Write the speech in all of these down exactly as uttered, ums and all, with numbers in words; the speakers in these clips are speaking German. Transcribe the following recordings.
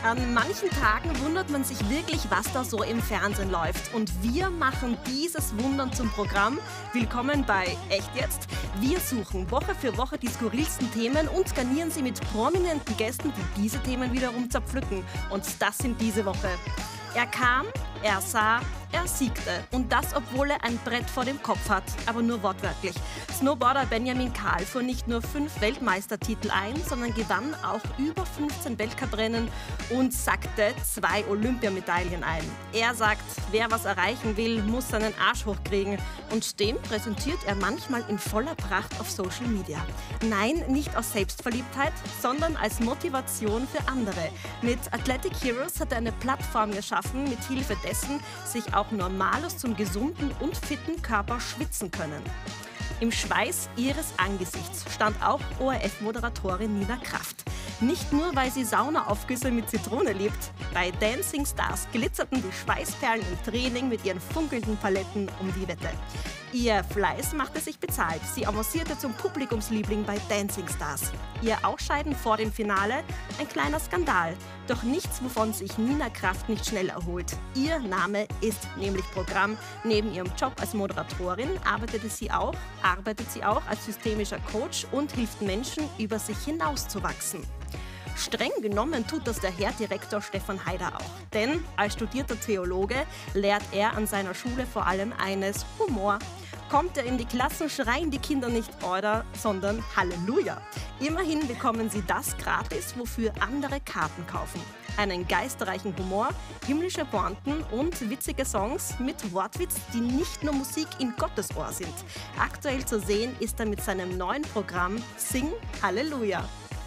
An manchen Tagen wundert man sich wirklich, was da so im Fernsehen läuft. Und wir machen dieses Wundern zum Programm. Willkommen bei Echt jetzt? Wir suchen Woche für Woche die skurrilsten Themen und garnieren sie mit prominenten Gästen, die diese Themen wiederum zerpflücken. Und das sind diese Woche. Er kam, er sah, er siegte. Und das, obwohl er ein Brett vor dem Kopf hat, aber nur wortwörtlich. Snowboarder Benjamin Kahl fuhr nicht nur fünf Weltmeistertitel ein, sondern gewann auch über fünfzehn Weltcuprennen und sackte zwei Olympiamedaillen ein. Er sagt, wer was erreichen will, muss seinen Arsch hochkriegen. Und den präsentiert er manchmal in voller Pracht auf Social Media. Nein, nicht aus Selbstverliebtheit, sondern als Motivation für andere. Mit Athletic Heroes hat er eine Plattform geschaffen, mit Hilfe dessen sich auch Normalos zum gesunden und fitten Körper schwitzen können. Im Schweiß ihres Angesichts stand auch O R F-Moderatorin Nina Kraft. Nicht nur, weil sie Saunaaufgüsse mit Zitrone liebt. Bei Dancing Stars glitzerten die Schweißperlen im Training mit ihren funkelnden Paletten um die Wette. Ihr Fleiß machte sich bezahlt. Sie avancierte zum Publikumsliebling bei Dancing Stars. Ihr Ausscheiden vor dem Finale? Ein kleiner Skandal. Doch nichts, wovon sich Nina Kraft nicht schnell erholt. Ihr Name ist nämlich Programm. Neben ihrem Job als Moderatorin arbeitete sie auch, arbeitet sie auch als systemischer Coach und hilft Menschen, über sich hinauszuwachsen. Streng genommen tut das der Herr Direktor Stefan Haider auch. Denn als studierter Theologe lehrt er an seiner Schule vor allem eines: Humor. Kommt er in die Klassen, schreien die Kinder nicht Order, sondern Halleluja. Immerhin bekommen sie das gratis, wofür andere Karten kaufen. Einen geistreichen Humor, himmlische Pointen und witzige Songs mit Wortwitz, die nicht nur Musik in Gottes Ohr sind. Aktuell zu sehen ist er mit seinem neuen Programm Sing Halleluja.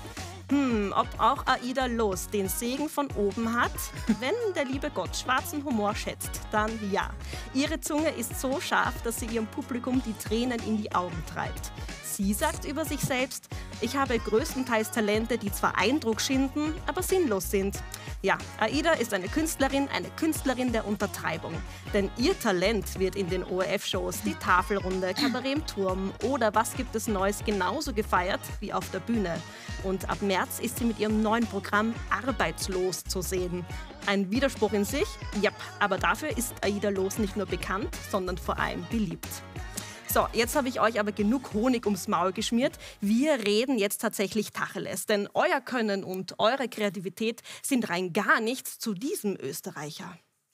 Hm, ob auch Aida Loos den Segen von oben hat? Wenn der liebe Gott schwarzen Humor schätzt, dann ja. Ihre Zunge ist so scharf, dass sie ihrem Publikum die Tränen in die Augen treibt. Sie sagt über sich selbst: Ich habe größtenteils Talente, die zwar Eindruck schinden, aber sinnlos sind. Ja, Aida ist eine Künstlerin, eine Künstlerin der Untertreibung. Denn ihr Talent wird in den O R F-Shows, die Tafelrunde, Kabarett im Turm oder Was gibt es Neues genauso gefeiert wie auf der Bühne. Und ab März ist sie mit ihrem neuen Programm Arbeitslos zu sehen. Ein Widerspruch in sich? Jap, aber dafür ist Aida Loos nicht nur bekannt, sondern vor allem beliebt. So, jetzt habe ich euch aber genug Honig ums Maul geschmiert. Wir reden jetzt tatsächlich Tacheles, denn euer Können und eure Kreativität sind rein gar nichts zu diesem Österreicher.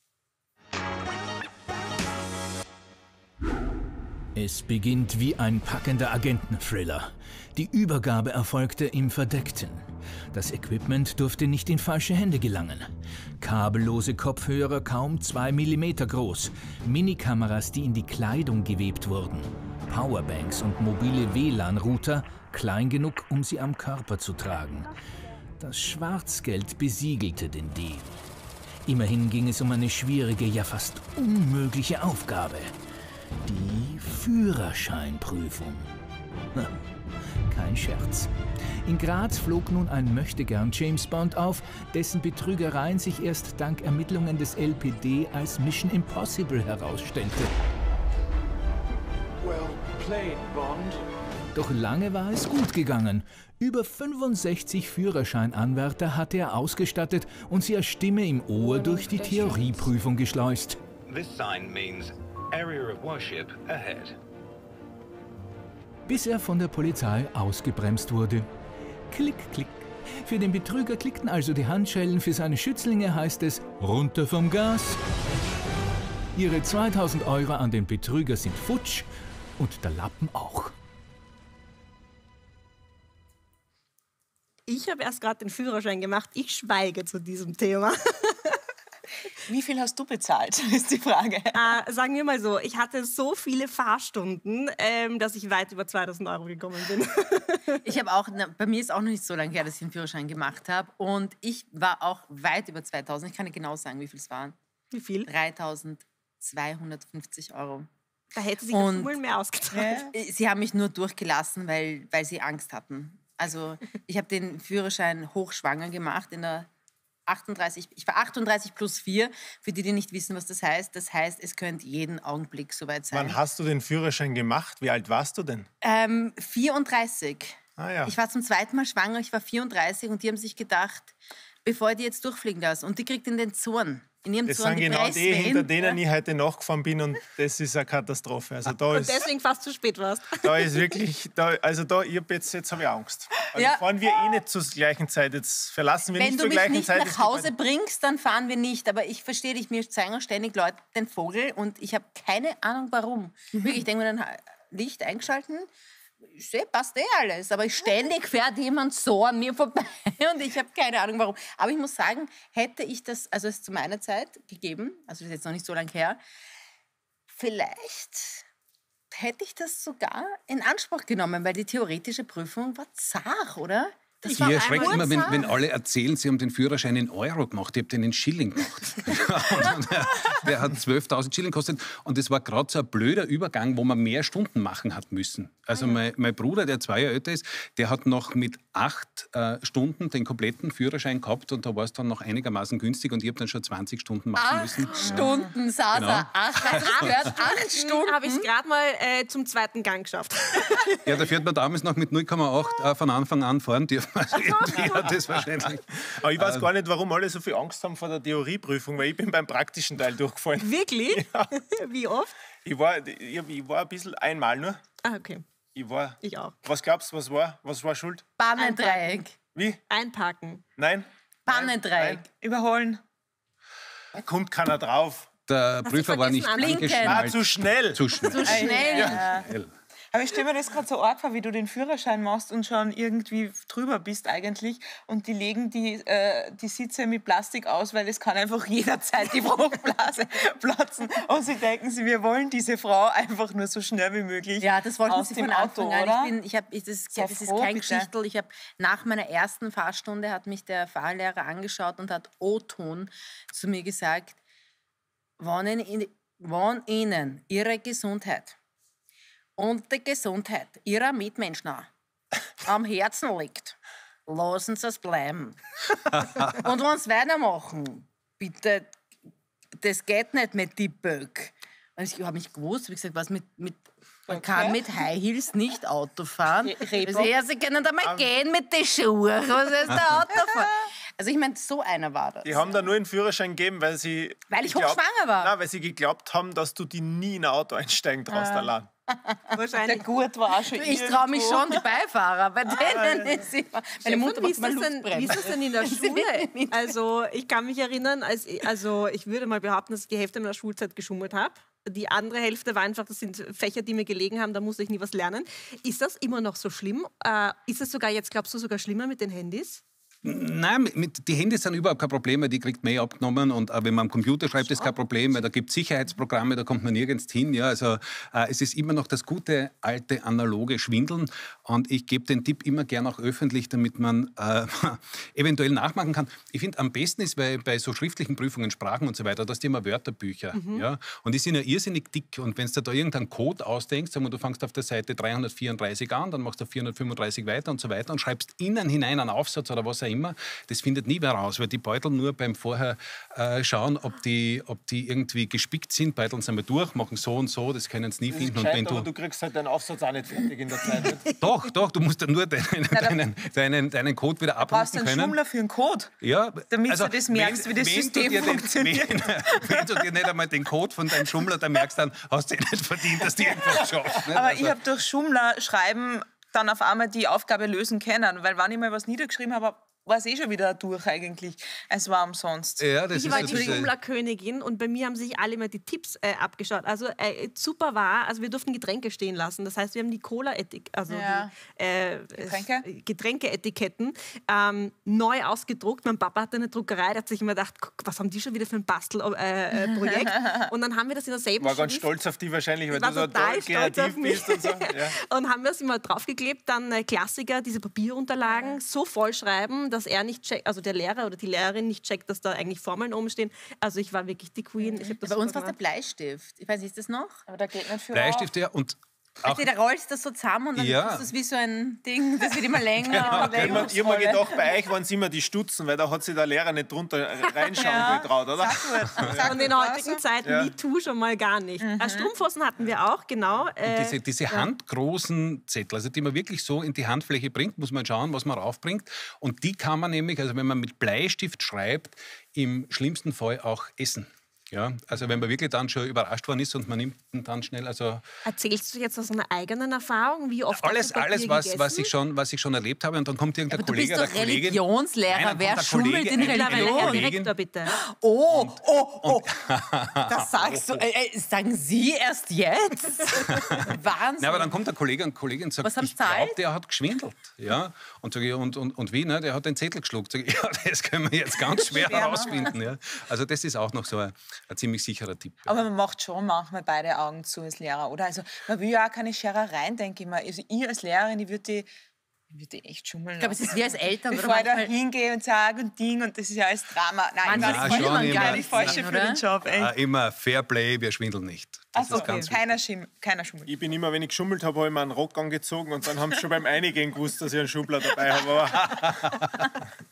Es beginnt wie ein packender Agenten-Thriller. Die Übergabe erfolgte im Verdeckten. Das Equipment durfte nicht in falsche Hände gelangen. Kabellose Kopfhörer kaum zwei Millimeter groß, Minikameras, die in die Kleidung gewebt wurden, Powerbanks und mobile W L A N-Router, klein genug, um sie am Körper zu tragen. Das Schwarzgeld besiegelte den Deal. Immerhin ging es um eine schwierige, ja fast unmögliche Aufgabe. Die Führerscheinprüfung. Kein Scherz. In Graz flog nun ein Möchtegern James Bond auf, dessen Betrügereien sich erst dank Ermittlungen des L P D als Mission Impossible herausstellte. Well played, Bond. Doch lange war es gut gegangen. Über fünfundsechzig Führerscheinanwärter hatte er ausgestattet und sie als Stimme im Ohr durch die Theorieprüfung geschleust. This sign means area of worship ahead. Bis er von der Polizei ausgebremst wurde. Klick, klick. Für den Betrüger klickten also die Handschellen, für seine Schützlinge heißt es runter vom Gas. Ihre zweitausend Euro an den Betrüger sind futsch und der Lappen auch. Ich habe erst gerade den Führerschein gemacht. Ich schweige zu diesem Thema. Wie viel hast du bezahlt, ist die Frage. Äh, sagen wir mal so, ich hatte so viele Fahrstunden, ähm, dass ich weit über zweitausend Euro gekommen bin. Ich habe auch, na, bei mir ist auch noch nicht so lange her, dass ich einen Führerschein gemacht habe. Und ich war auch weit über zweitausend. Ich kann nicht genau sagen, wie viel es waren. Wie viel? dreitausendzweihundertfünfzig Euro. Da hätte sich das wohl mehr ausgezahlt. Äh, sie haben mich nur durchgelassen, weil, weil sie Angst hatten. Also ich habe den Führerschein hochschwanger gemacht in der achtunddreißig, ich war achtunddreißig plus vier, für die, die nicht wissen, was das heißt. Das heißt, es könnte jeden Augenblick soweit sein. Wann hast du den Führerschein gemacht? Wie alt warst du denn? Ähm, vierunddreißig. Ah, ja. Ich war zum zweiten Mal schwanger, ich war vierunddreißig und die haben sich gedacht, bevor ich die jetzt durchfliegen lasse. Und die kriegt in den Zorn. In ihrem Das Zorn sind die genau die, Presswehen. hinter denen ich heute nachgefahren bin und das ist eine Katastrophe. Also da Und ist, deswegen fast zu spät warst. da ist wirklich, da, also da, ich hab jetzt, jetzt habe ich Angst. Also Ja. fahren wir eh nicht zur gleichen Zeit, jetzt verlassen wir Wenn nicht du zur mich gleichen nicht Zeit. nach das Hause Gebäude. bringst, dann fahren wir nicht. Aber ich verstehe dich, mir zeigen ständig Leute den Vogel und ich habe keine Ahnung, warum. Wirklich, ich denke mir dann, Licht eingeschalten, ich sehe, passt eh alles. Aber ständig fährt jemand so an mir vorbei und ich habe keine Ahnung, warum. Aber ich muss sagen, hätte ich das, also es zu meiner Zeit gegeben, also das ist jetzt noch nicht so lange her, vielleicht hätte ich das sogar in Anspruch genommen, weil die theoretische Prüfung war zart, oder? Das Ich war erschreckt einmal immer, wenn, zart. wenn alle erzählen, sie haben den Führerschein in Euro gemacht. Ich habe den in Schilling gemacht. Und der, der hat zwölftausend Schilling gekostet. Und das war gerade so ein blöder Übergang, wo man mehr Stunden machen hat müssen. Also mein, mein Bruder, der zwei Jahre älter ist, der hat noch mit acht äh, Stunden den kompletten Führerschein gehabt. Und da war es dann noch einigermaßen günstig. Und ich habe dann schon zwanzig Stunden machen müssen. Acht Stunden saß Genau. er. Acht, also das gehört acht Stunden. Habe ich gerade mal äh, zum zweiten Gang geschafft. Ja, da fährt man damals noch mit null Komma acht äh, von Anfang an fahren dürfen. Also irgendwie hat das wahrscheinlich. Aber ich weiß gar nicht, warum alle so viel Angst haben vor der Theorieprüfung, weil ich bin beim praktischen Teil durchgefallen. Wirklich? Wie oft? Ich war, ich, ich war ein bisschen einmal nur. Ah, okay. Ich war. Ich auch. Was glaubst du, was war? Was war schuld? Bahnendreieck. Wie? Einparken. Nein? Bahnendreieck. Überholen. Nein? Kommt keiner drauf. Der Prüfer war nicht vergessen anzublicken? Ah, angeschnallt. zu schnell. Zu schnell. So schnell. Schnell. Aber ich stelle mir das gerade so arg vor, wie du den Führerschein machst und schon irgendwie drüber bist eigentlich. Und die legen die, äh, die Sitze mit Plastik aus, weil es kann einfach jederzeit die Fruchtblase platzen. Und sie denken sie, wir wollen diese Frau einfach nur so schnell wie möglich Ja, das wollten aus sie dem von Anfang Auto, an. oder? Ich bin, ich hab, ich, das, Sei das ist froh, kein bitte. Geschichtel. Ich habe nach meiner ersten Fahrstunde hat mich der Fahrlehrer angeschaut und hat O-Ton zu mir gesagt, wenn Ihnen, wenn Ihnen Ihre Gesundheit und die Gesundheit Ihrer Mitmenschen am Herzen liegt, lassen Sie es bleiben. Und wenn Sie weitermachen, bitte, das geht nicht mit die Böck. Und ich habe mich gewusst, wie gesagt, was mit, mit man kann mit High Heels nicht Auto fahren. Reebok. Also, ja, Sie können da mal gehen mit den Schuhen. Was ist der Autofahren? Also ich meine, so einer war das. Die haben da nur einen Führerschein gegeben, weil sie. Weil ich geglaubt- hochschwanger war. Nein, weil sie geglaubt haben, dass du die nie in ein Auto einsteigen traust allein. Der Wahrscheinlich. Gurt war auch schon Ich traue mich irgendwo. schon, die Beifahrer. Bei denen ist immer... Meine Mutter wie, macht ist mal das denn, wie Luftbremse. ist das denn in der Schule? Also ich kann mich erinnern, als ich, also ich würde mal behaupten, dass ich die Hälfte meiner Schulzeit geschummelt habe. Die andere Hälfte war einfach, das sind Fächer, die mir gelegen haben, da musste ich nie was lernen. Ist das immer noch so schlimm? Äh, ist es sogar jetzt, glaubst du, sogar schlimmer mit den Handys? Nein, mit, die Handys sind überhaupt kein Problem, weil die kriegt man eh abgenommen. Und auch wenn man am Computer schreibt, ist kein Problem, weil da gibt es Sicherheitsprogramme, da kommt man nirgends hin. Ja, also äh, es ist immer noch das gute, alte, analoge Schwindeln. Und ich gebe den Tipp immer gern auch öffentlich, damit man äh, eventuell nachmachen kann. Ich finde, am besten ist bei, bei so schriftlichen Prüfungen, Sprachen und so weiter, dass die immer Wörterbücher. Mhm. Ja? Und die sind ja irrsinnig dick. Und wenn du da irgendeinen Code ausdenkst, sagen wir, du fängst auf der Seite dreihundertvierunddreißig an, dann machst du auf vierhundertfünfunddreißig weiter und so weiter und schreibst innen hinein einen Aufsatz oder was auch immer, das findet nie wer raus, weil die Beutel nur beim Vorher äh, schauen, ob die, ob die irgendwie gespickt sind. Beuteln sind wir durch, machen so und so, das können sie nie Das ist finden. Und gescheit, wenn aber du, du kriegst halt deinen Aufsatz auch nicht fertig in der Zeit. Nicht? doch, doch, du musst dann nur deinen, deinen, deinen, deinen Code wieder Brauchst du abrufen einen können. Schummler für einen Code? Ja, Damit du das merkst, wie das wenn System du dir den, funktioniert. Wenn, wenn du dir nicht einmal den Code von deinem Schummler dann merkst, dann hast du eh nicht verdient, dass du irgendwas schaffst. Nicht? Aber Also- ich habe durch Schummler schreiben dann auf einmal die Aufgabe lösen können, weil wenn ich mal was niedergeschrieben habe, war es eh schon wieder durch eigentlich. Es war umsonst. Ja, das Ich ist war so die diese- Schummlerkönigin und bei mir haben sich alle immer die Tipps äh, abgeschaut. Also äh, super war, also wir durften Getränke stehen lassen. Das heißt, wir haben die Cola-Etik, also Ja. die äh, Getränke? äh, Getränkeetiketten ähm, neu ausgedruckt. Mein Papa hatte eine Druckerei, der hat sich immer gedacht, guck, was haben die schon wieder für ein Bastelprojekt? Äh, äh, Projekt? Und dann haben wir das in derselben War ganz Schrift- stolz auf die wahrscheinlich, weil Ich war du so total toll stolz auf kreativ mich. bist und so. Ja. Und haben wir es immer draufgeklebt, dann äh, Klassiker, diese Papierunterlagen so vollschreiben, dass er nicht checkt, also der Lehrer oder die Lehrerin nicht checkt, dass da eigentlich Formeln oben stehen. Also ich war wirklich die Queen. Ich hab das Bei uns super war es der gemacht. Bleistift. Ich weiß nicht, ist das noch? Aber da geht nicht viel Bleistift, ja. Und Also, da rollst du das so zusammen und dann Ja. ist das wie so ein Ding, das wird immer länger und Ich länger. hab mir- ich hab mir gedacht, bei euch waren es immer die Stutzen, weil da hat sich der Lehrer nicht drunter reinschauen getraut, oder? Von den heutigen Zeiten Ja. MeToo schon mal gar nicht. Äh, Strumpfhosen hatten wir auch, genau. Äh, Diese, diese handgroßen Zettel, also die man wirklich so in die Handfläche bringt, muss man schauen, was man raufbringt. Und die kann man nämlich, also wenn man mit Bleistift schreibt, im schlimmsten Fall auch essen. Ja, also wenn man wirklich dann schon überrascht worden ist und man nimmt ihn dann schnell, also Erzählst du jetzt aus einer eigenen Erfahrung? Wie oft alles, hast du Papier alles was, gegessen? was, ich schon, was ich schon erlebt habe und dann kommt irgendein Aber du bist Kollege oder doch Kollegin. Religionslehrer. Nein, dann Wer kommt der schummelt Kollege, in ein- Mittlerweile, Religion? Herr Kollegin. Direktor, bitte. Oh, oh, oh. Das sagst du. Äh, äh, sagen Sie erst jetzt? Wahnsinn. Ja, aber dann kommt der Kollege und Kollegin und sagt, Was haben ich Sie zahlt? glaube, der hat geschwindelt. Ja? Und, sag ich, und, und, und wie, ne? Der hat den Zettel geschluckt. Sag ich, ja, das können wir jetzt ganz schwer herausfinden. Ja? Also das ist auch noch so ein, ein ziemlich sicherer Tipp. Ja. Aber man macht schon manchmal beide Augen zu als Lehrer, oder? Also man will ja auch keine Scherereien, denke ich mal. Also ich als Lehrerin, ich würde die, ich würd die echt schummeln Ich glaube, es lassen. ist wie als Eltern. Oder Bevor ich da manchmal, hingehe und sage und Ding und das ist ja alles Drama. Nein, manchmal ich Ah, war will schon man gar immer. die nicht falsche sehen, für oder? den Job. Ah, Echt. immer Fairplay, wir schwindeln nicht. Das Also, ist ganz wichtig. keiner, Schim keiner schummelt. Ich bin immer, wenn ich geschummelt habe, habe ich mir einen Rock angezogen und dann haben sie schon beim Einigen gewusst, dass ich einen Schubbler dabei habe. Aber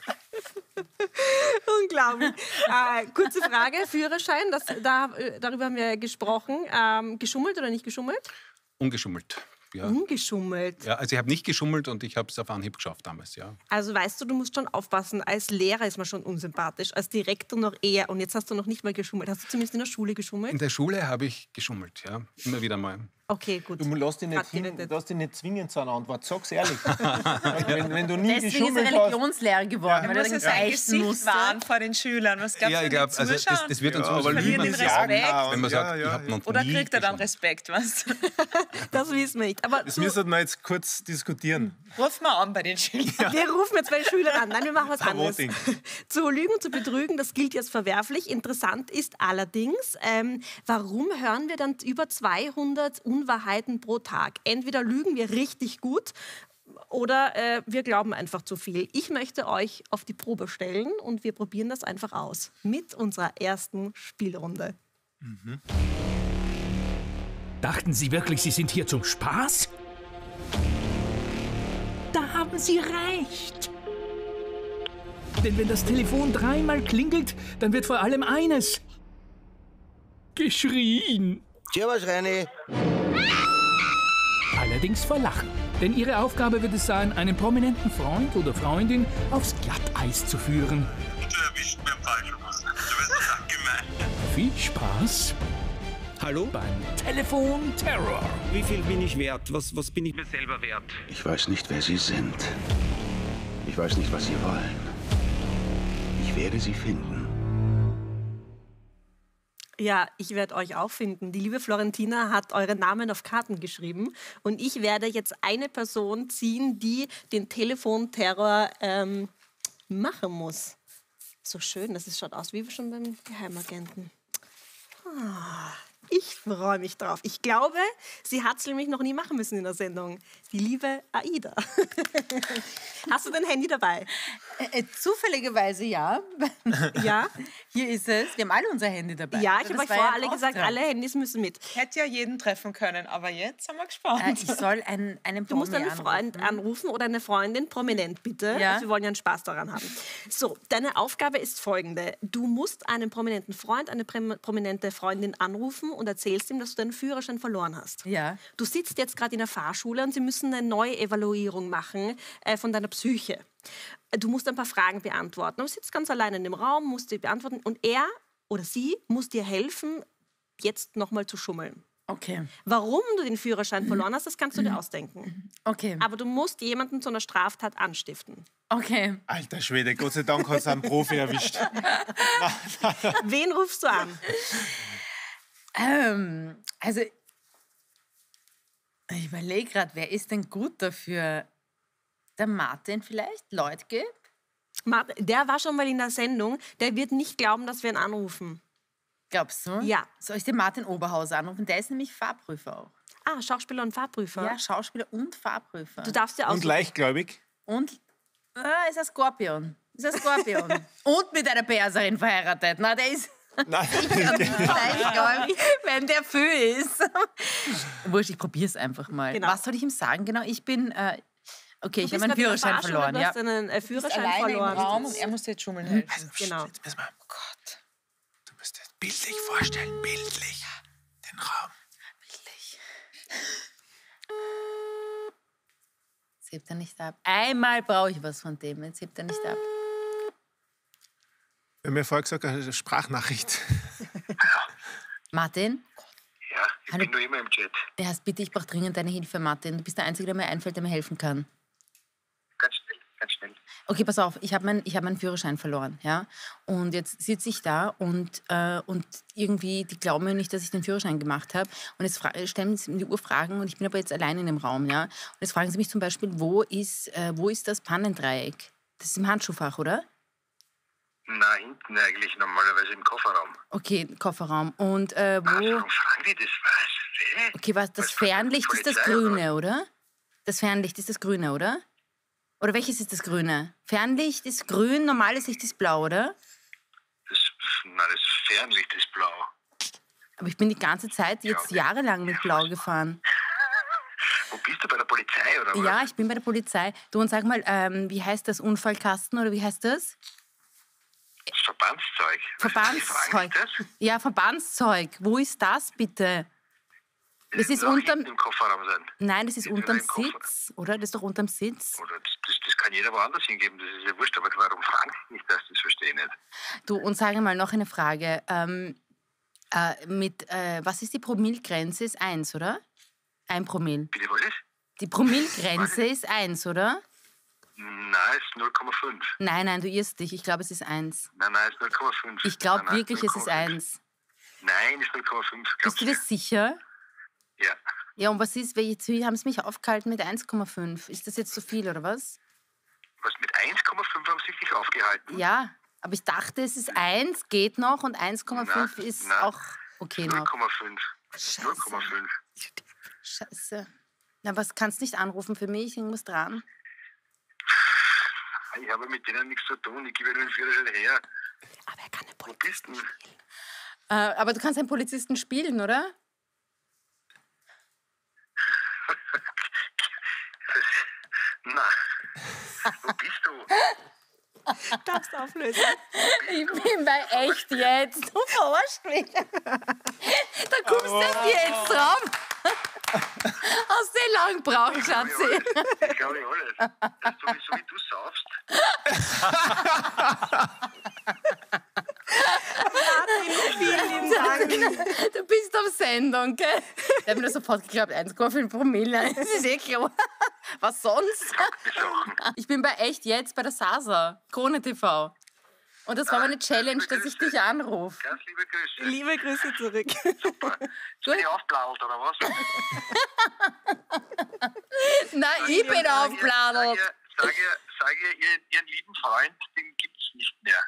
Unglaublich. Äh, kurze Frage, Führerschein, das, da, äh, darüber haben wir gesprochen. Ähm, geschummelt oder nicht geschummelt? Ungeschummelt. Ja. Ungeschummelt. Ja, also ich habe nicht geschummelt und ich habe es auf Anhieb geschafft damals. Ja. Also weißt du, du musst schon aufpassen. Als Lehrer ist man schon unsympathisch, als Direktor noch eher. Und jetzt hast du noch nicht mal geschummelt. Hast du zumindest in der Schule geschummelt? In der Schule habe ich geschummelt, ja, immer wieder mal. Okay, gut. du lass dich nicht, Hat hin, gerettet. lass dich nicht zwingen zu einer Antwort. Sag's ehrlich. wenn, wenn du nie Deswegen ist er geschummelt hast, Religionslehrer geworden, Man weil er muss ja dann sein beichten Gesicht musste. wahren vor den Schülern. Was glaubst Ja, du, ich die glaube, also das, zuschauen? das wird uns ja, sowieso aber verlieren Lügen den ist Respekt. Jagen, wenn man ja, sagt, ja, ich habe ja. noch Oder nie kriegt er dann geschummelt. Respekt, weißt du? Das wissen wir nicht. Aber Das du, müssen wir jetzt kurz diskutieren. Ruf mal an bei den Schülern. wir rufen jetzt bei den Schülern an. Nein, wir machen was anderes. Voting. Zu lügen, zu betrügen, das gilt jetzt verwerflich. Interessant ist allerdings, ähm, warum hören wir dann über zweihundert Unwahrheiten pro Tag? Entweder lügen wir richtig gut oder äh, wir glauben einfach zu viel. Ich möchte euch auf die Probe stellen und wir probieren das einfach aus mit unserer ersten Spielrunde. Dachten Sie wirklich, Sie sind hier zum Spaß? Da haben Sie recht. Denn wenn das Telefon dreimal klingelt, dann wird vor allem eines geschrien. Servus, Reini. Allerdings vor Lachen. Denn Ihre Aufgabe wird es sein, einen prominenten Freund oder Freundin aufs Glatteis zu führen. Du erwischt mir am falschen Fuß. Du bist doch gemein. Viel Spaß Hallo? beim Telefon Terror. Wie viel bin ich wert? Was, was bin ich Mir selber wert. Ich weiß nicht, wer Sie sind. Ich weiß nicht, was Sie wollen. Ich werde Sie finden. Ja, ich werde euch auch finden. Die liebe Florentina hat eure Namen auf Karten geschrieben und ich werde jetzt eine Person ziehen, die den Telefonterror ähm, machen muss. So schön, das ist, schaut aus wie schon beim Geheimagenten. Ah, ich freue mich drauf. Ich glaube, sie hat es nämlich noch nie machen müssen in der Sendung. Die liebe Aida. Hast du dein Handy dabei? Äh, äh, zufälligerweise ja. Ja? Hier ist es. Wir haben alle unser Handy dabei. Ja, Also ich habe das euch war vorher ja ein alle gesagt, Auftrag. alle Handys müssen mit. Hätte ja jeden treffen können, aber jetzt sind wir gespannt. Äh, ich soll einen, einen Du musst Promi einen Freund anrufen. anrufen oder eine Freundin, prominent bitte. Ja. Also wir wollen ja einen Spaß daran haben. So, deine Aufgabe ist folgende. Du musst einen prominenten Freund, eine prim- prominente Freundin anrufen und erzählst ihm, dass du deinen Führerschein verloren hast. Ja. Du sitzt jetzt gerade in der Fahrschule und sie müssen eine Neuevaluierung machen äh, von deiner Psyche. Du musst ein paar Fragen beantworten. Du sitzt ganz allein in dem Raum, musst die beantworten und er oder sie muss dir helfen, jetzt nochmal zu schummeln. Okay. Warum du den Führerschein verloren hast, das kannst du dir ausdenken. Okay. Aber du musst jemanden zu einer Straftat anstiften. Okay. Alter Schwede, Gott sei Dank hat es einen Profi erwischt. Wen rufst du an? Ähm, also, ich überlege gerade, wer ist denn gut dafür? Der Martin vielleicht? Leutge? Martin, der war schon mal in der Sendung. Der wird nicht glauben, dass wir ihn anrufen. Glaubst du? Ja. Soll ich den Martin Oberhauser anrufen? Der ist nämlich Fahrprüfer auch. Ah, Schauspieler und Fahrprüfer. Ja, Schauspieler und Fahrprüfer. Du darfst ja auch. Und leichtgläubig. Und ah, ist ein Skorpion. Ist ein Skorpion. Und mit einer Perserin verheiratet. Na, der ist... Nein. Fleischgabel, wenn der Föh ist. Wurscht, ich probiere es einfach mal. Genau. Was soll ich ihm sagen? Genau, ich bin... Äh, okay, Du ich habe bist meinen gerade Führerschein verarscht, verloren. oder? Du Ja. hast einen äh, Du bist Führerschein alleine verloren. im Raum und er muss dir jetzt schummeln helfen. Genau. Jetzt mal Oh Gott. Du musst dir bildlich vorstellen, bildlich. Den Raum. Bildlich. Jetzt hebt er nicht ab. Einmal brauche ich was von dem, jetzt hebt er nicht ab. Wir haben ja vorher gesagt, eine Sprachnachricht. Martin? Ja, ich Hallo. bin nur immer im Chat. Ja, bitte, ich brauche dringend deine Hilfe, Martin. Du bist der Einzige, der mir einfällt, der mir helfen kann. Ganz schnell, ganz schnell. Okay, pass auf, ich habe mein, ich hab meinen Führerschein verloren, ja. Und jetzt sitze ich da und, äh, und irgendwie, die glauben mir nicht, dass ich den Führerschein gemacht habe. Und jetzt fra- stellen sie mir die Uhr Fragen und ich bin aber jetzt allein in dem Raum, ja. Und jetzt fragen sie mich zum Beispiel, wo ist, äh, wo ist das Pannendreieck? Das ist im Handschuhfach, oder? Na, hinten eigentlich normalerweise im Kofferraum. Okay, Kofferraum. Und äh, wo... Warum fragen die das? Was? Okay, was, das Was, Fernlicht ist das Polizei, Grüne, oder? Das Fernlicht ist das Grüne, oder? Oder welches ist das Grüne? Fernlicht ist grün, normales Licht ist blau, oder? Das, na, das Fernlicht ist blau. Aber ich bin die ganze Zeit jetzt jahrelang mit blau gefahren. Wo bist du, bei der Polizei oder was? Ja, ich bin bei der Polizei. Du, und sag mal, ähm, wie heißt das? Unfallkasten oder wie heißt das? Das Verbandszeug. Was, die fragen Verbandszeug. das? Ja, Verbandszeug. Wo ist das bitte? Das ist Noch unterm... hinten im Kofferraum sein. Nein, das ist Hinten unterm im Koffer. Sitz, oder? Das ist doch unterm Sitz. Oder das, das, das kann jeder woanders hingeben, das ist ja wurscht. Aber warum fragen sie nicht das? Das verstehe ich nicht. Du, und sage mal noch eine Frage. Ähm, äh, mit, äh, was ist die Promillegrenze? Ist eins, oder? Ein Promille. Bitte, was ist? Die Promillegrenze ist eins, oder? Nein, es ist null Komma fünf. Nein, nein, du irrst dich. Ich glaube, es ist eins. Nein, nein, es ist null Komma fünf. Ich glaube Nein, nein, wirklich, es ist null Komma fünf. eins. Nein, es ist null Komma fünf. Bist du dir sicher? Ja. Ja, und was ist, jetzt haben sie mich aufgehalten mit eins Komma fünf. Ist das jetzt zu viel, oder was? Was, mit eins Komma fünf haben sie dich aufgehalten? Ja, aber ich dachte, es ist eins, geht noch, und eins Komma fünf Na, ist na. auch okay null noch. Komma fünf. Scheiße. null Komma fünf. Scheiße. Na, was, kannst nicht anrufen für mich? Irgendwas dran? Ich habe mit denen nichts zu tun. Ich gebe nur den Führerschein her. Aber er kann einen Wo bist du? Äh, aber du kannst einen Polizisten spielen, oder? Na, wo bist du? Darfst du auflösen? Ich bin bei echt jetzt. Du verarschst mich. Da kommst du erst jetzt drauf. Hast du eh lang gebraucht, Schatzi? Ich glaube ich alles. Das ist sowieso, wie du saufst. Martin, vielen lieben Dank. Du bist auf Sendung, gell? Ich habe mir das sofort geglaubt, eins Komma fünf Promille. Das ist eh klar. Was sonst? Ich bin bei echt jetzt bei der Sasa, Krone T V. Und das war meine Challenge, dass ich dich anrufe. Ganz liebe Grüße. Liebe Grüße zurück. Super. Bin ich aufbladelt, oder was? Nein, ich bin aufbladelt. Sag ihr, sag ihr ihren, ihren lieben Freund, den gibt's nicht mehr.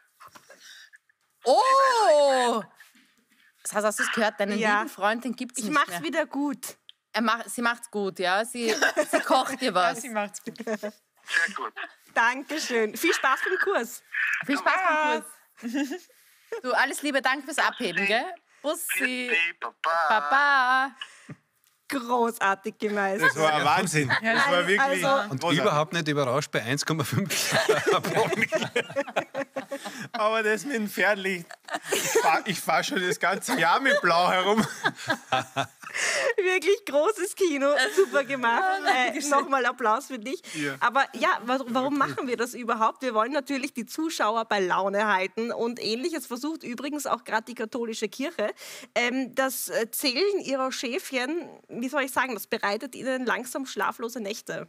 Oh! Das heißt, hast du es gehört? Deinen Ja. lieben Freund, den gibt es Ich nicht mach's mehr. wieder gut. Er macht, sie macht's gut, ja? Sie, sie kocht dir was. Ja, sie macht's gut. Sehr gut. Dankeschön. Viel Spaß beim Kurs. Viel Spaß beim Kurs. Du, alles Liebe, danke fürs Abheben, gell? Bussi. Bussi, Baba. Baba. Großartig gemeistert. Das war ein Wahnsinn. Das war wirklich Also- Und großartig. überhaupt nicht überrascht bei eins Komma fünf Promille. Aber das mit dem Fernlicht. Ich fahre fahr schon das ganze Jahr mit Blau herum. Wirklich großes Kino, super gemacht. Äh, Nochmal Applaus für dich. Ja. Aber ja, wa- warum machen wir das überhaupt? Wir wollen natürlich die Zuschauer bei Laune halten und Ähnliches versucht übrigens auch gerade die katholische Kirche. Ähm, das äh, Zählen ihrer Schäfchen, wie soll ich sagen, das bereitet ihnen langsam schlaflose Nächte.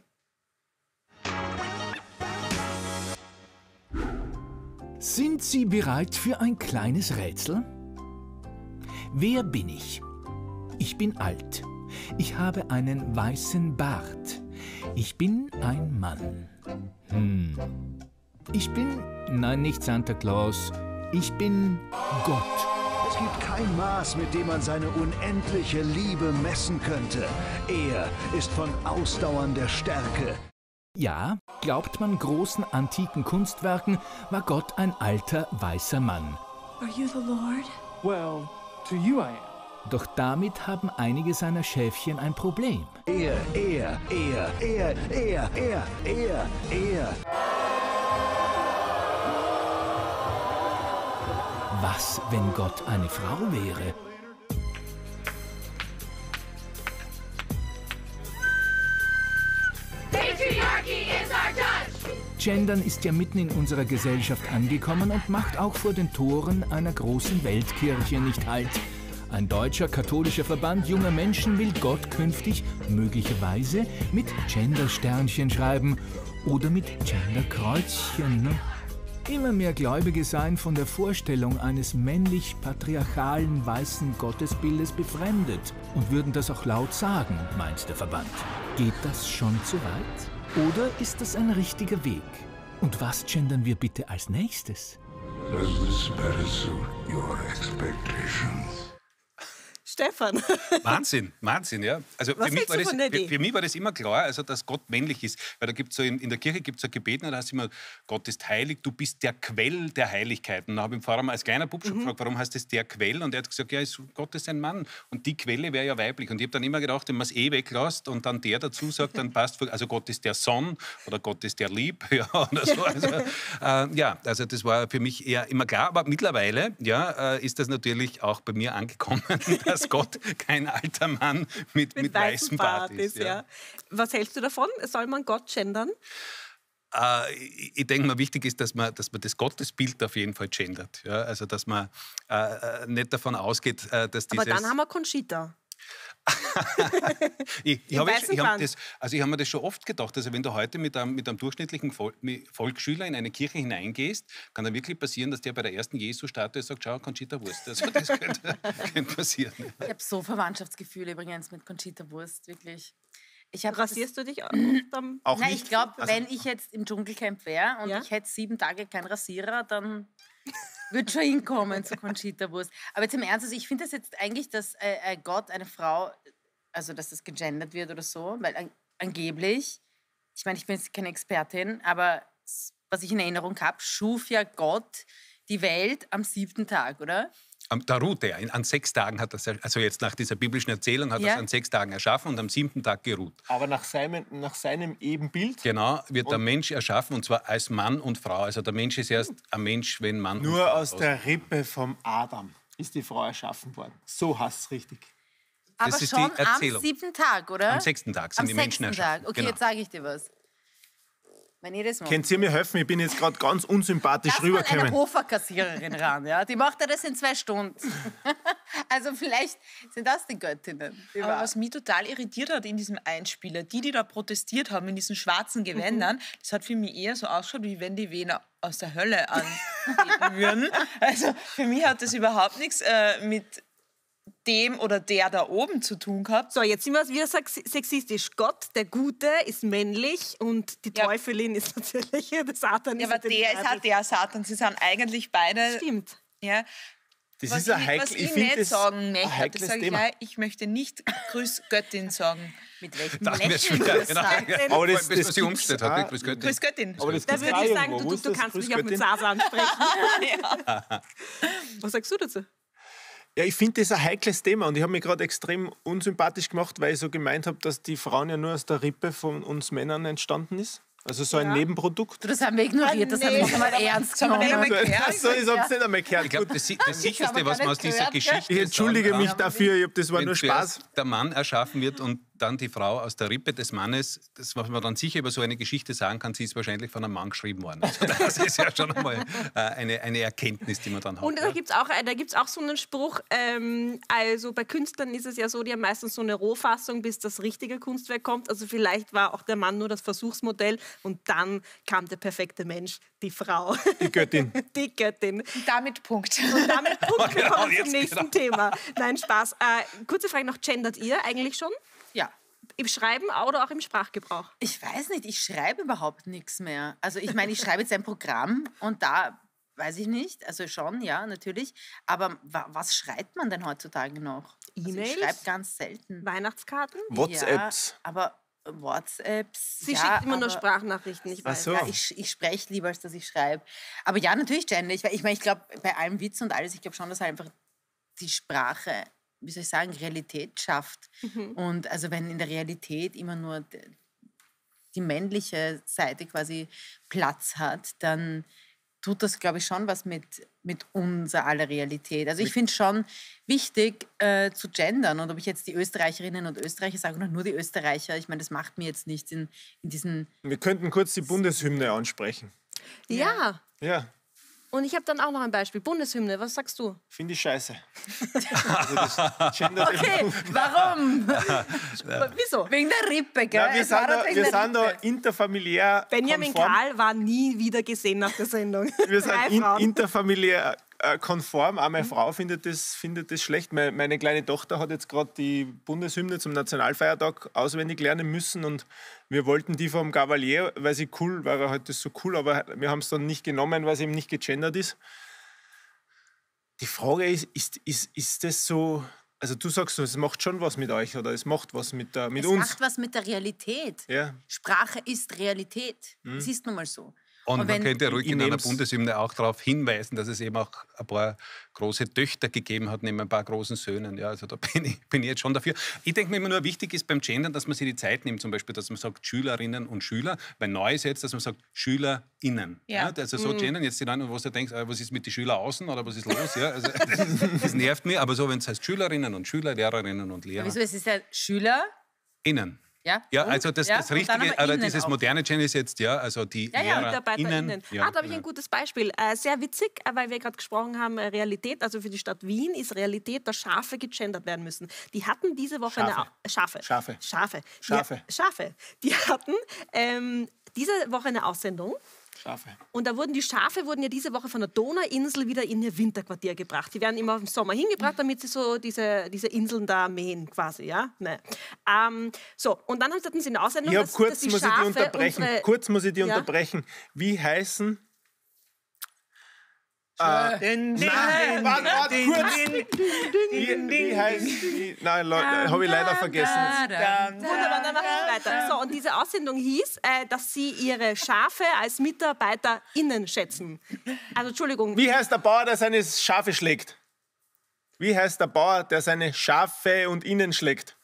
Sind Sie bereit für ein kleines Rätsel? Wer bin ich? Ich bin alt. Ich habe einen weißen Bart. Ich bin ein Mann. Hm. Ich bin, nein, nicht Santa Claus. Ich bin Gott. Es gibt kein Maß, mit dem man seine unendliche Liebe messen könnte. Er ist von ausdauernder Stärke. Ja, glaubt man großen antiken Kunstwerken, war Gott ein alter weißer Mann. Are you the Lord? Well, to you I am. Doch damit haben einige seiner Schäfchen ein Problem. Er, er, er, er, er, er, er, er. Was, wenn Gott eine Frau wäre? Gendern ist ja mitten in unserer Gesellschaft angekommen und macht auch vor den Toren einer großen Weltkirche nicht Halt. Ein deutscher katholischer Verband junger Menschen will Gott künftig möglicherweise mit Gender-Sternchen schreiben oder mit Gender-Kreuzchen. Ne? Immer mehr Gläubige seien von der Vorstellung eines männlich-patriarchalen weißen Gottesbildes befremdet und würden das auch laut sagen, meint der Verband. Geht das schon zu weit? Oder ist das ein richtiger Weg? Und was gendern wir bitte als nächstes? Does this better suit your expectations? Stefan. Wahnsinn, Wahnsinn, ja. Also für mich, war das, für, für mich war das immer klar, also dass Gott männlich ist. Weil da gibt's so in, in der Kirche gibt es so ein Gebet, da heißt immer, Gott ist heilig, du bist der Quell der Heiligkeiten. Da habe ich im Pfarrer mal als kleiner Bub schon mhm. gefragt, warum heißt das der Quell? Und er hat gesagt, ja, ist, Gott ist ein Mann und die Quelle wäre ja weiblich. Und ich habe dann immer gedacht, wenn man es eh weglässt und dann der dazu sagt, dann passt, also Gott ist der Sonn oder Gott ist der Lieb, ja, oder so. Also, äh, ja, also das war für mich eher immer klar. Aber mittlerweile, ja, äh, ist das natürlich auch bei mir angekommen, dass Gott kein alter Mann mit, mit, mit weißem Bart ist. Ja. Ja. Was hältst du davon? Soll man Gott gendern? Äh, ich, ich denke mal, wichtig ist, dass man, dass man das Gottesbild auf jeden Fall gendert. Ja? Also, dass man äh, nicht davon ausgeht, äh, dass dieses... Aber dann haben wir Conchita. ich ich habe ich hab das, also ich hab mir das schon oft gedacht. Also wenn du heute mit einem, mit einem durchschnittlichen Vol Volksschüler in eine Kirche hineingehst, kann da wirklich passieren, dass der bei der ersten Jesu-Statue sagt, schau, Conchita Wurst. Also das könnte, könnte passieren. Ich habe so Verwandtschaftsgefühle übrigens mit Conchita Wurst, wirklich. Ich Rasierst du dich auch? auch Nein, ich glaube, also, wenn ich jetzt im Dschungelcamp wäre und ja? ich hätte sieben Tage keinen Rasierer, dann würde schon hinkommen zu Conchita Wurst. Aber jetzt im Ernst, also ich finde das jetzt eigentlich, dass äh, Gott eine Frau, also dass das gegendert wird oder so, weil an, angeblich, ich meine, ich bin jetzt keine Expertin, aber was ich in Erinnerung habe, schuf ja Gott die Welt am siebten Tag, oder? Da ruht er. An sechs Tagen hat er, also jetzt nach dieser biblischen Erzählung, hat er Ja. es an sechs Tagen erschaffen und am siebten Tag geruht. Aber nach seinem, nach seinem Ebenbild? Genau, wird der Mensch erschaffen und zwar als Mann und Frau. Also der Mensch ist erst ein Mensch, wenn Mann und Frau. Nur aus der Rippe vom Adam ist die Frau erschaffen worden. So heißt es richtig. Aber Das ist schon die Erzählung. am siebten Tag, oder? Am sechsten Tag sind am die Menschen sechsten erschaffen. Tag. Okay, Genau. jetzt sage ich dir was. Wenn ihr das macht. Könnt ihr mir helfen? Ich bin jetzt gerade ganz unsympathisch Lass mal eine rübergekommen. Hofer-Kassiererin ran, ja? Die macht ja das in zwei Stunden. Also vielleicht sind das die Göttinnen. Die Aber wahren. was mich total irritiert hat in diesem Einspieler, die, die da protestiert haben, in diesen schwarzen Gewändern, das hat für mich eher so ausgeschaut, wie wenn die Vena aus der Hölle antreten würden. Also für mich hat das überhaupt nichts äh, mit dem oder der da oben zu tun gehabt. So, jetzt sind wir wieder sexistisch. Gott, der Gute, ist männlich und die Ja. Teufelin ist natürlich der Satan. Ja, ist aber der ist halt der Satan. Sie sind eigentlich beide... Stimmt. Ja. Das was ist ein ich, heikel- was ich ich find nicht das sagen ein möchte, das heikles sage ich Thema. gleich, ich möchte nicht Grüß Göttin sagen. Mit welchem Dann wird's Lächeln wieder- du das genau. sagst. Ja. Aber das, Bis man das sie gibt's umgestellt hat, auch- nicht? Grüß Göttin. Grüß Göttin. Aber das Da gibt's würde auch ich sagen, irgendwo. du, Wo du, ist du das? kannst Grüß mich auch mit Göttin? Sasa ansprechen. Was sagst du dazu? Ja, ich finde das ein heikles Thema und ich habe mich gerade extrem unsympathisch gemacht, weil ich so gemeint habe, dass die Frauen ja nur aus der Rippe von uns Männern entstanden ist. Also so ein Ja. Nebenprodukt. Du, das haben wir ignoriert, das haben wir nicht einmal ernst haben wir nicht genommen. einmal gehört. So, ich habe es nicht einmal gehört. Ich glaube, das, Si- das Sicherste, was man aus dieser gehört, Geschichte Ich entschuldige sagen mich kann, dafür, ich hab, das war wenn nur Spaß. zuerst der Mann erschaffen wird und dann die Frau aus der Rippe des Mannes, das, was man dann sicher über so eine Geschichte sagen kann, sie ist wahrscheinlich von einem Mann geschrieben worden. Also das ist ja schon einmal äh, eine, eine Erkenntnis, die man dann hat. Und da ja. gibt es auch, da gibt's auch so einen Spruch, ähm, also bei Künstlern ist es ja so, die haben meistens so eine Rohfassung, bis das richtige Kunstwerk kommt. Also vielleicht war auch der Mann nur das Versuchsmodell und dann kam der perfekte Mensch, die Frau. Die Göttin. Die Göttin. Und damit Punkt. Und damit Punkt Genau, bekommen wir jetzt zum nächsten genau. Thema. Nein, Spaß. Äh, kurze Frage noch, gendert ihr eigentlich schon? Ja. Im Schreiben oder auch im Sprachgebrauch? Ich weiß nicht, ich schreibe überhaupt nichts mehr. Also ich meine, ich schreibe jetzt ein Programm und da weiß ich nicht, also schon, ja, natürlich. Aber wa was schreibt man denn heutzutage noch? Also E-Mails? ich schreibe ganz selten. Weihnachtskarten? WhatsApps. Ja, aber WhatsApps. Sie ja, schickt immer nur aber- Sprachnachrichten, ich Ach weiß. so. Ja, ich, ich spreche lieber, als dass ich schreibe. Aber ja, natürlich gender. Ich, ich meine, ich glaube, bei allem Witz und alles, ich glaube schon, dass halt einfach die Sprache, wie soll ich sagen, Realität schafft. Mhm. Und also wenn in der Realität immer nur die männliche Seite quasi Platz hat, dann tut das, glaube ich, schon was mit, mit unserer aller Realität. Also ich finde es schon wichtig äh, zu gendern. Und ob ich jetzt die Österreicherinnen und Österreicher sage oder nur die Österreicher, ich meine, das macht mir jetzt nichts in, in diesen... Wir könnten kurz die Bundeshymne ansprechen. Ja. Ja. Und ich habe dann auch noch ein Beispiel. Bundeshymne, was sagst du? Finde ich scheiße. Also das Gender- Okay, warum? Wieso? Wegen der Rippe, gell? Nein, wir Es sind, war da, doch wegen wir der sind da Rippe. interfamiliär Benjamin konform. Karl war nie wieder gesehen nach der Sendung. Wir Drei sind in, Frauen. interfamiliär äh, konform. Auch meine Frau findet das, findet das schlecht. Meine, meine kleine Tochter hat jetzt gerade die Bundeshymne zum Nationalfeiertag auswendig lernen müssen und wir wollten die vom Gavalier, weil sie cool, weil er halt das so cool, aber wir haben es dann nicht genommen, weil es eben nicht gegendert ist. Die Frage ist, ist, ist, ist das so, also du sagst so, es macht schon was mit euch oder es macht was mit, der, mit Es uns. macht was mit der Realität. Ja. Sprache ist Realität. Mhm. Es ist nun mal so. Und, Und man wenn- könnte ruhig Ich in einer nehm's- Bundeshymne auch darauf hinweisen, dass es eben auch ein paar große Töchter gegeben hat, neben ein paar großen Söhnen. Ja, also da bin ich, bin ich jetzt schon dafür. Ich denke mir immer nur, wichtig ist beim Gendern, dass man sich die Zeit nimmt, zum Beispiel, dass man sagt Schülerinnen und Schüler. Weil neu ist jetzt, dass man sagt SchülerInnen. Ja. Ja, also so Mhm. gendern jetzt die Neuen, wo du denkst, ah, was ist mit den Schülern außen oder was ist los? Ja, also, das nervt mich. Aber so, wenn es heißt Schülerinnen und Schüler, Lehrerinnen und Lehrer. Wieso? Es ist ja Schüler. Innen. Ja, Ja, und? also das, Ja, das und dann Richtige, aber oder innen dieses auch. moderne Gen ist jetzt, ja, also die Ja, ja, LehrerInnen. MitarbeiterInnen. Ja, ah, da habe ich ja. ein gutes Beispiel. Äh, sehr witzig, äh, weil wir gerade gesprochen haben, äh, Realität, also für die Stadt Wien ist Realität, dass Schafe gegendert werden müssen. Die hatten diese Woche Schafe. eine... Au- Schafe. Schafe. Schafe. Schafe. Die, Schafe. Die hatten ähm, diese Woche eine Aussendung. Schafe. Und da wurden die Schafe wurden ja diese Woche von der Donauinsel wieder in ihr Winterquartier gebracht. Die werden immer im Sommer hingebracht, damit sie so diese, diese Inseln da mähen quasi, ja. Nee. Ähm, so, und dann hatten sie eine Aussendung, Ich hab dass, kurz, dass die muss ich Schafe die unterbrechen. unsere- Kurz muss ich die Ja? unterbrechen. Wie heißen... Äh, Nein, ding, warte, warte, ding, kurz. ding, Wie, ding, wie ding. heißt die? Nein, Leute, habe ich leider vergessen. Wunderbar, dann mache ich weiter. So, und diese Aussendung hieß, äh, dass sie ihre Schafe als MitarbeiterInnen schätzen. Also, Entschuldigung. Wie heißt der Bauer, der seine Schafe schlägt? Wie heißt der Bauer, der seine Schafe und Innen schlägt?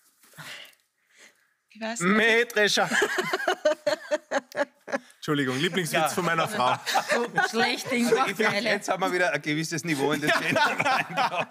Ich weiß nicht. Mähdrescher. Entschuldigung, Lieblingswitz Ja. von meiner Frau. Schlecht Also ich finde, jetzt haben wir wieder ein gewisses Niveau in das Gendern reingebracht.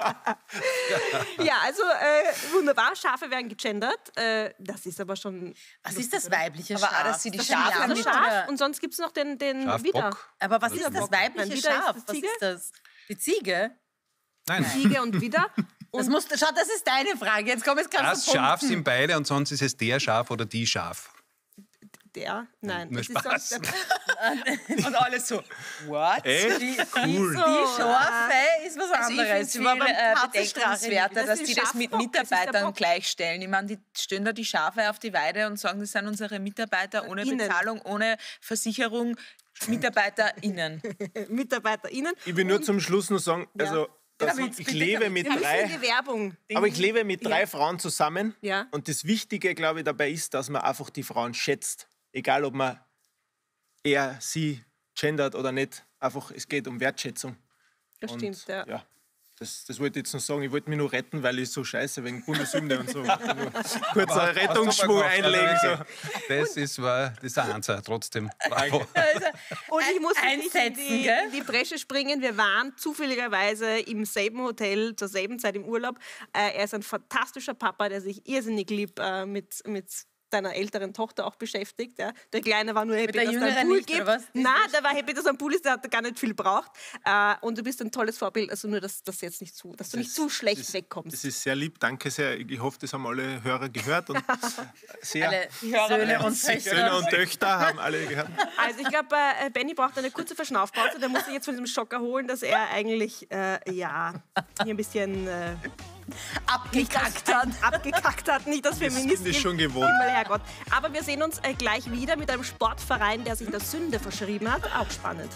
Ja, also äh, wunderbar, Schafe werden gegendert. Äh, das ist aber schon... Was ist das weibliche Aber auch, Schaf? dass sie die Ist das ein Schafe Lamm Das mit- Schaf und sonst gibt es noch den, den Schaf, Widder. Bock. Aber was ist Widder- das Nein, weibliche Widder ist Schaf? das Was Ziege. ist das? Die Ziege? Nein, Ziege und Widder. Das musst, du- schau, das ist deine Frage. Jetzt komm, jetzt kannst das du Schaf punkten. sind beide und sonst ist es der Schaf oder die Schaf. Der? Nein. Nur das ist Spaß. sonst- Und alles so, what? Echt? Die, Cool. die Schafe ist was Also ich finde anderes. es viel äh, Tatsächsprache. bedenkenswerter, dass Das die ist das mit Schafbock, das ist der Mitarbeitern Bock. gleichstellen. Ich meine, die stellen da die Schafe auf die Weide und sagen, das sind unsere Mitarbeiter ohne Innen. Bezahlung, ohne Versicherung, MitarbeiterInnen. MitarbeiterInnen. Ich will nur zum Schluss noch sagen, also dass Damit ich bitte- lebe mit Wir müssen drei, die Werbung. aber ich lebe mit drei Ja. Frauen zusammen. Ja. Und das Wichtige, glaube ich, dabei ist, dass man einfach die Frauen schätzt. Egal, ob man er, sie gendert oder nicht. Einfach, es geht um Wertschätzung. Das Und, stimmt, ja. ja. Das, das wollte ich jetzt noch sagen. Ich wollte mich nur retten, weil ich so scheiße wegen Bundeshymne und so. Wollte nur kurz einen Rettungsschwung einlegen. So. Das ist, war, das ist ein Ansatz, trotzdem. Bravo. Und ich muss wirklich in Einsetzen, die, gell? in die Bresche springen. Wir waren zufälligerweise im selben Hotel, zur selben Zeit im Urlaub. Äh, er ist ein fantastischer Papa, der sich irrsinnig lieb äh, mit, mit deiner älteren Tochter auch beschäftigt. Ja. Der Kleine war nur happy, der dass es einen Jüngeren Pool nicht, oder gibt. was? Nein, der war happy, dass es einen Pool ist, der hat gar nicht viel braucht. Äh, und du bist ein tolles Vorbild, also nur, dass, dass, jetzt nicht zu, dass du nicht zu schlecht Das wegkommst. ist sehr lieb, danke sehr. Ich hoffe, das haben alle Hörer gehört. Und sehr Alle Söhne und Töchter. Söhne und Töchter haben alle gehört. Also ich glaube, äh, Benni braucht eine kurze Verschnaufpause. Der muss sich jetzt von diesem Schock erholen, dass er eigentlich, äh, ja, hier ein bisschen... Äh, Abgekackt hat. abgekackt hat, nicht das Feminist. bin ich schon gewohnt. Himmel, Herrgott. Aber wir sehen uns äh, gleich wieder mit einem Sportverein, der sich der Sünde verschrieben hat. Auch spannend.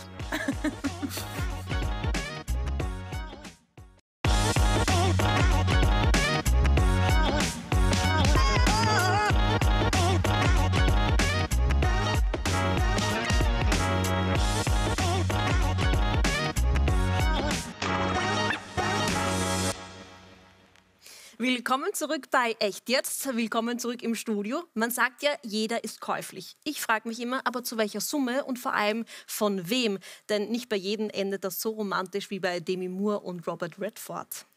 Willkommen zurück bei Echt Jetzt. Willkommen zurück im Studio. Man sagt ja, jeder ist käuflich. Ich frage mich immer, aber zu welcher Summe und vor allem von wem? Denn nicht bei jedem endet das so romantisch wie bei Demi Moore und Robert Redford.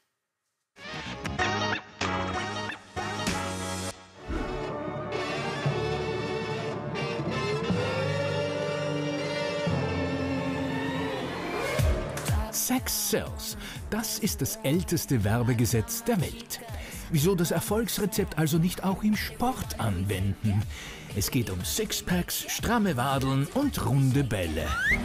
Sex sells. Das ist das älteste Werbegesetz der Welt. Wieso das Erfolgsrezept also nicht auch im Sport anwenden? Es geht um Sixpacks, stramme Wadeln und runde Bälle.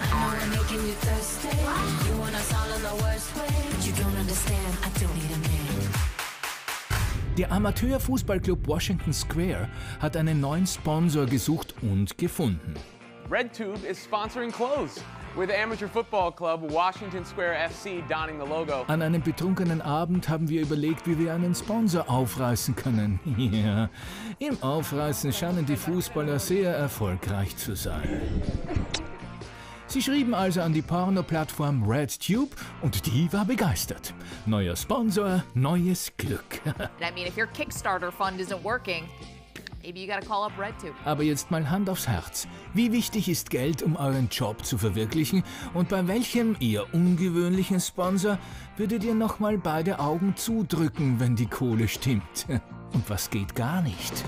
Der Amateurfußballclub Washington Square hat einen neuen Sponsor gesucht und gefunden. RedTube is sponsoring clothes, with Amateur Football Club Washington Square F C donning the logo. An einem betrunkenen Abend haben wir überlegt, wie wir einen Sponsor aufreißen können. Ja, im Aufreißen scheinen die Fußballer sehr erfolgreich zu sein. Sie schrieben also an die Porno-Plattform RedTube und die war begeistert. Neuer Sponsor, neues Glück. I mean, if your Kickstarter fund isn't working, maybe you gotta call up RedTube. Aber jetzt mal Hand aufs Herz. Wie wichtig ist Geld, um euren Job zu verwirklichen? Und bei welchem eher ungewöhnlichen Sponsor würdet ihr nochmal beide Augen zudrücken, wenn die Kohle stimmt? Und was geht gar nicht?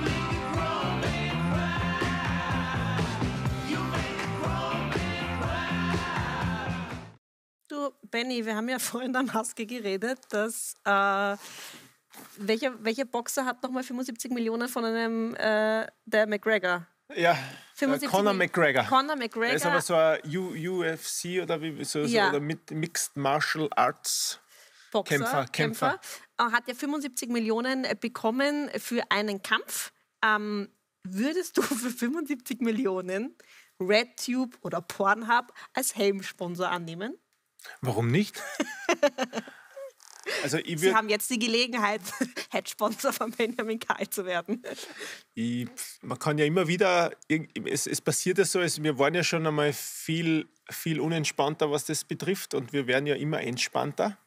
Du, Benni, wir haben ja vorhin der Maske geredet, dass äh, welcher, welcher Boxer hat nochmal fünfundsiebzig Millionen von einem äh, der McGregor? Ja, fünfundsiebzig Conor McGregor. Conor McGregor. Er ist aber so ein U U F C oder wie so, Ja. so oder mit Mixed Martial Arts Boxer, Kämpfer. Kämpfer. Kämpfer. Hat ja fünfundsiebzig Millionen bekommen für einen Kampf. Ähm, würdest du für fünfundsiebzig Millionen RedTube oder Pornhub als Helmsponsor annehmen? Warum nicht? Also ich Sie würd, haben jetzt die Gelegenheit, Head-Sponsor von Benjamin Kai zu werden. ich, man kann ja immer wieder, es, es passiert ja so, also wir waren ja schon einmal viel, viel unentspannter, was das betrifft, und wir werden ja immer entspannter.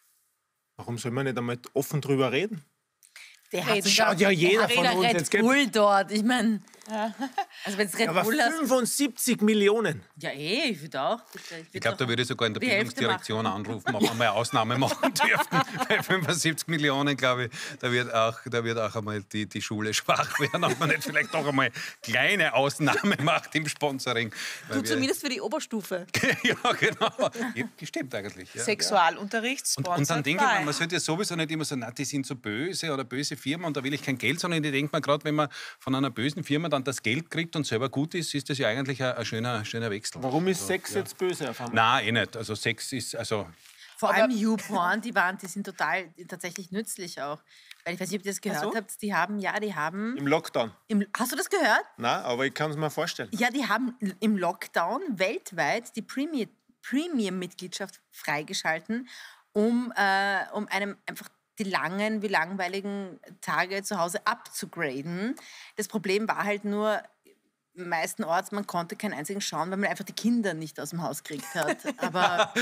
Warum soll man nicht einmal offen drüber reden? Der hat Das schaut ja jeder von uns. Red Jetzt geht- Bull dort. Ich meine, also wenn es Red Aber Bull hast, fünfundsiebzig Millionen. ja eh, ich würde auch. Bitte. Ich, Ich glaube, da würde ich sogar in der die Hälfte Bildungsdirektion anrufen, ob wir mal eine Ausnahme machen dürfen. Bei fünfundsiebzig Millionen, glaube ich, da wird auch, da wird auch einmal die, die Schule schwach werden, ob man nicht vielleicht doch einmal kleine Ausnahme macht im Sponsoring. Weil Du wir- zumindest für die Oberstufe. ja, genau. Ja, stimmt eigentlich. Ja. Sexualunterricht, Und, Sponsor und dann denke ich frei. mir, man sollte ja sowieso nicht immer so, na, die sind so böse oder böse Firmen und da will ich kein Geld, sondern ich denke mir, gerade wenn man von einer bösen Firma dann das Geld kriegt und selber gut ist, ist das ja eigentlich ein, ein schöner, schöner Wechsel. Warum ist Also, Sex ja. jetzt böse auf einmal? Nein, eh nicht. Also Sex ist, also Vor allem YouPorn, die waren, die sind total tatsächlich nützlich auch. Weil ich weiß nicht, ob ihr das gehört Ach so? habt. Die haben, ja, die haben. Im Lockdown? Im, hast du das gehört? Nein, aber ich kann es mir vorstellen. Ja, die haben im Lockdown weltweit die Premier- Premium-Mitgliedschaft freigeschalten, um, äh, um einem einfach die langen wie langweiligen Tage zu Hause abzugraden. Das Problem war halt nur, meistenorts, man konnte keinen einzigen schauen, weil man einfach die Kinder nicht aus dem Haus gekriegt hat. Aber,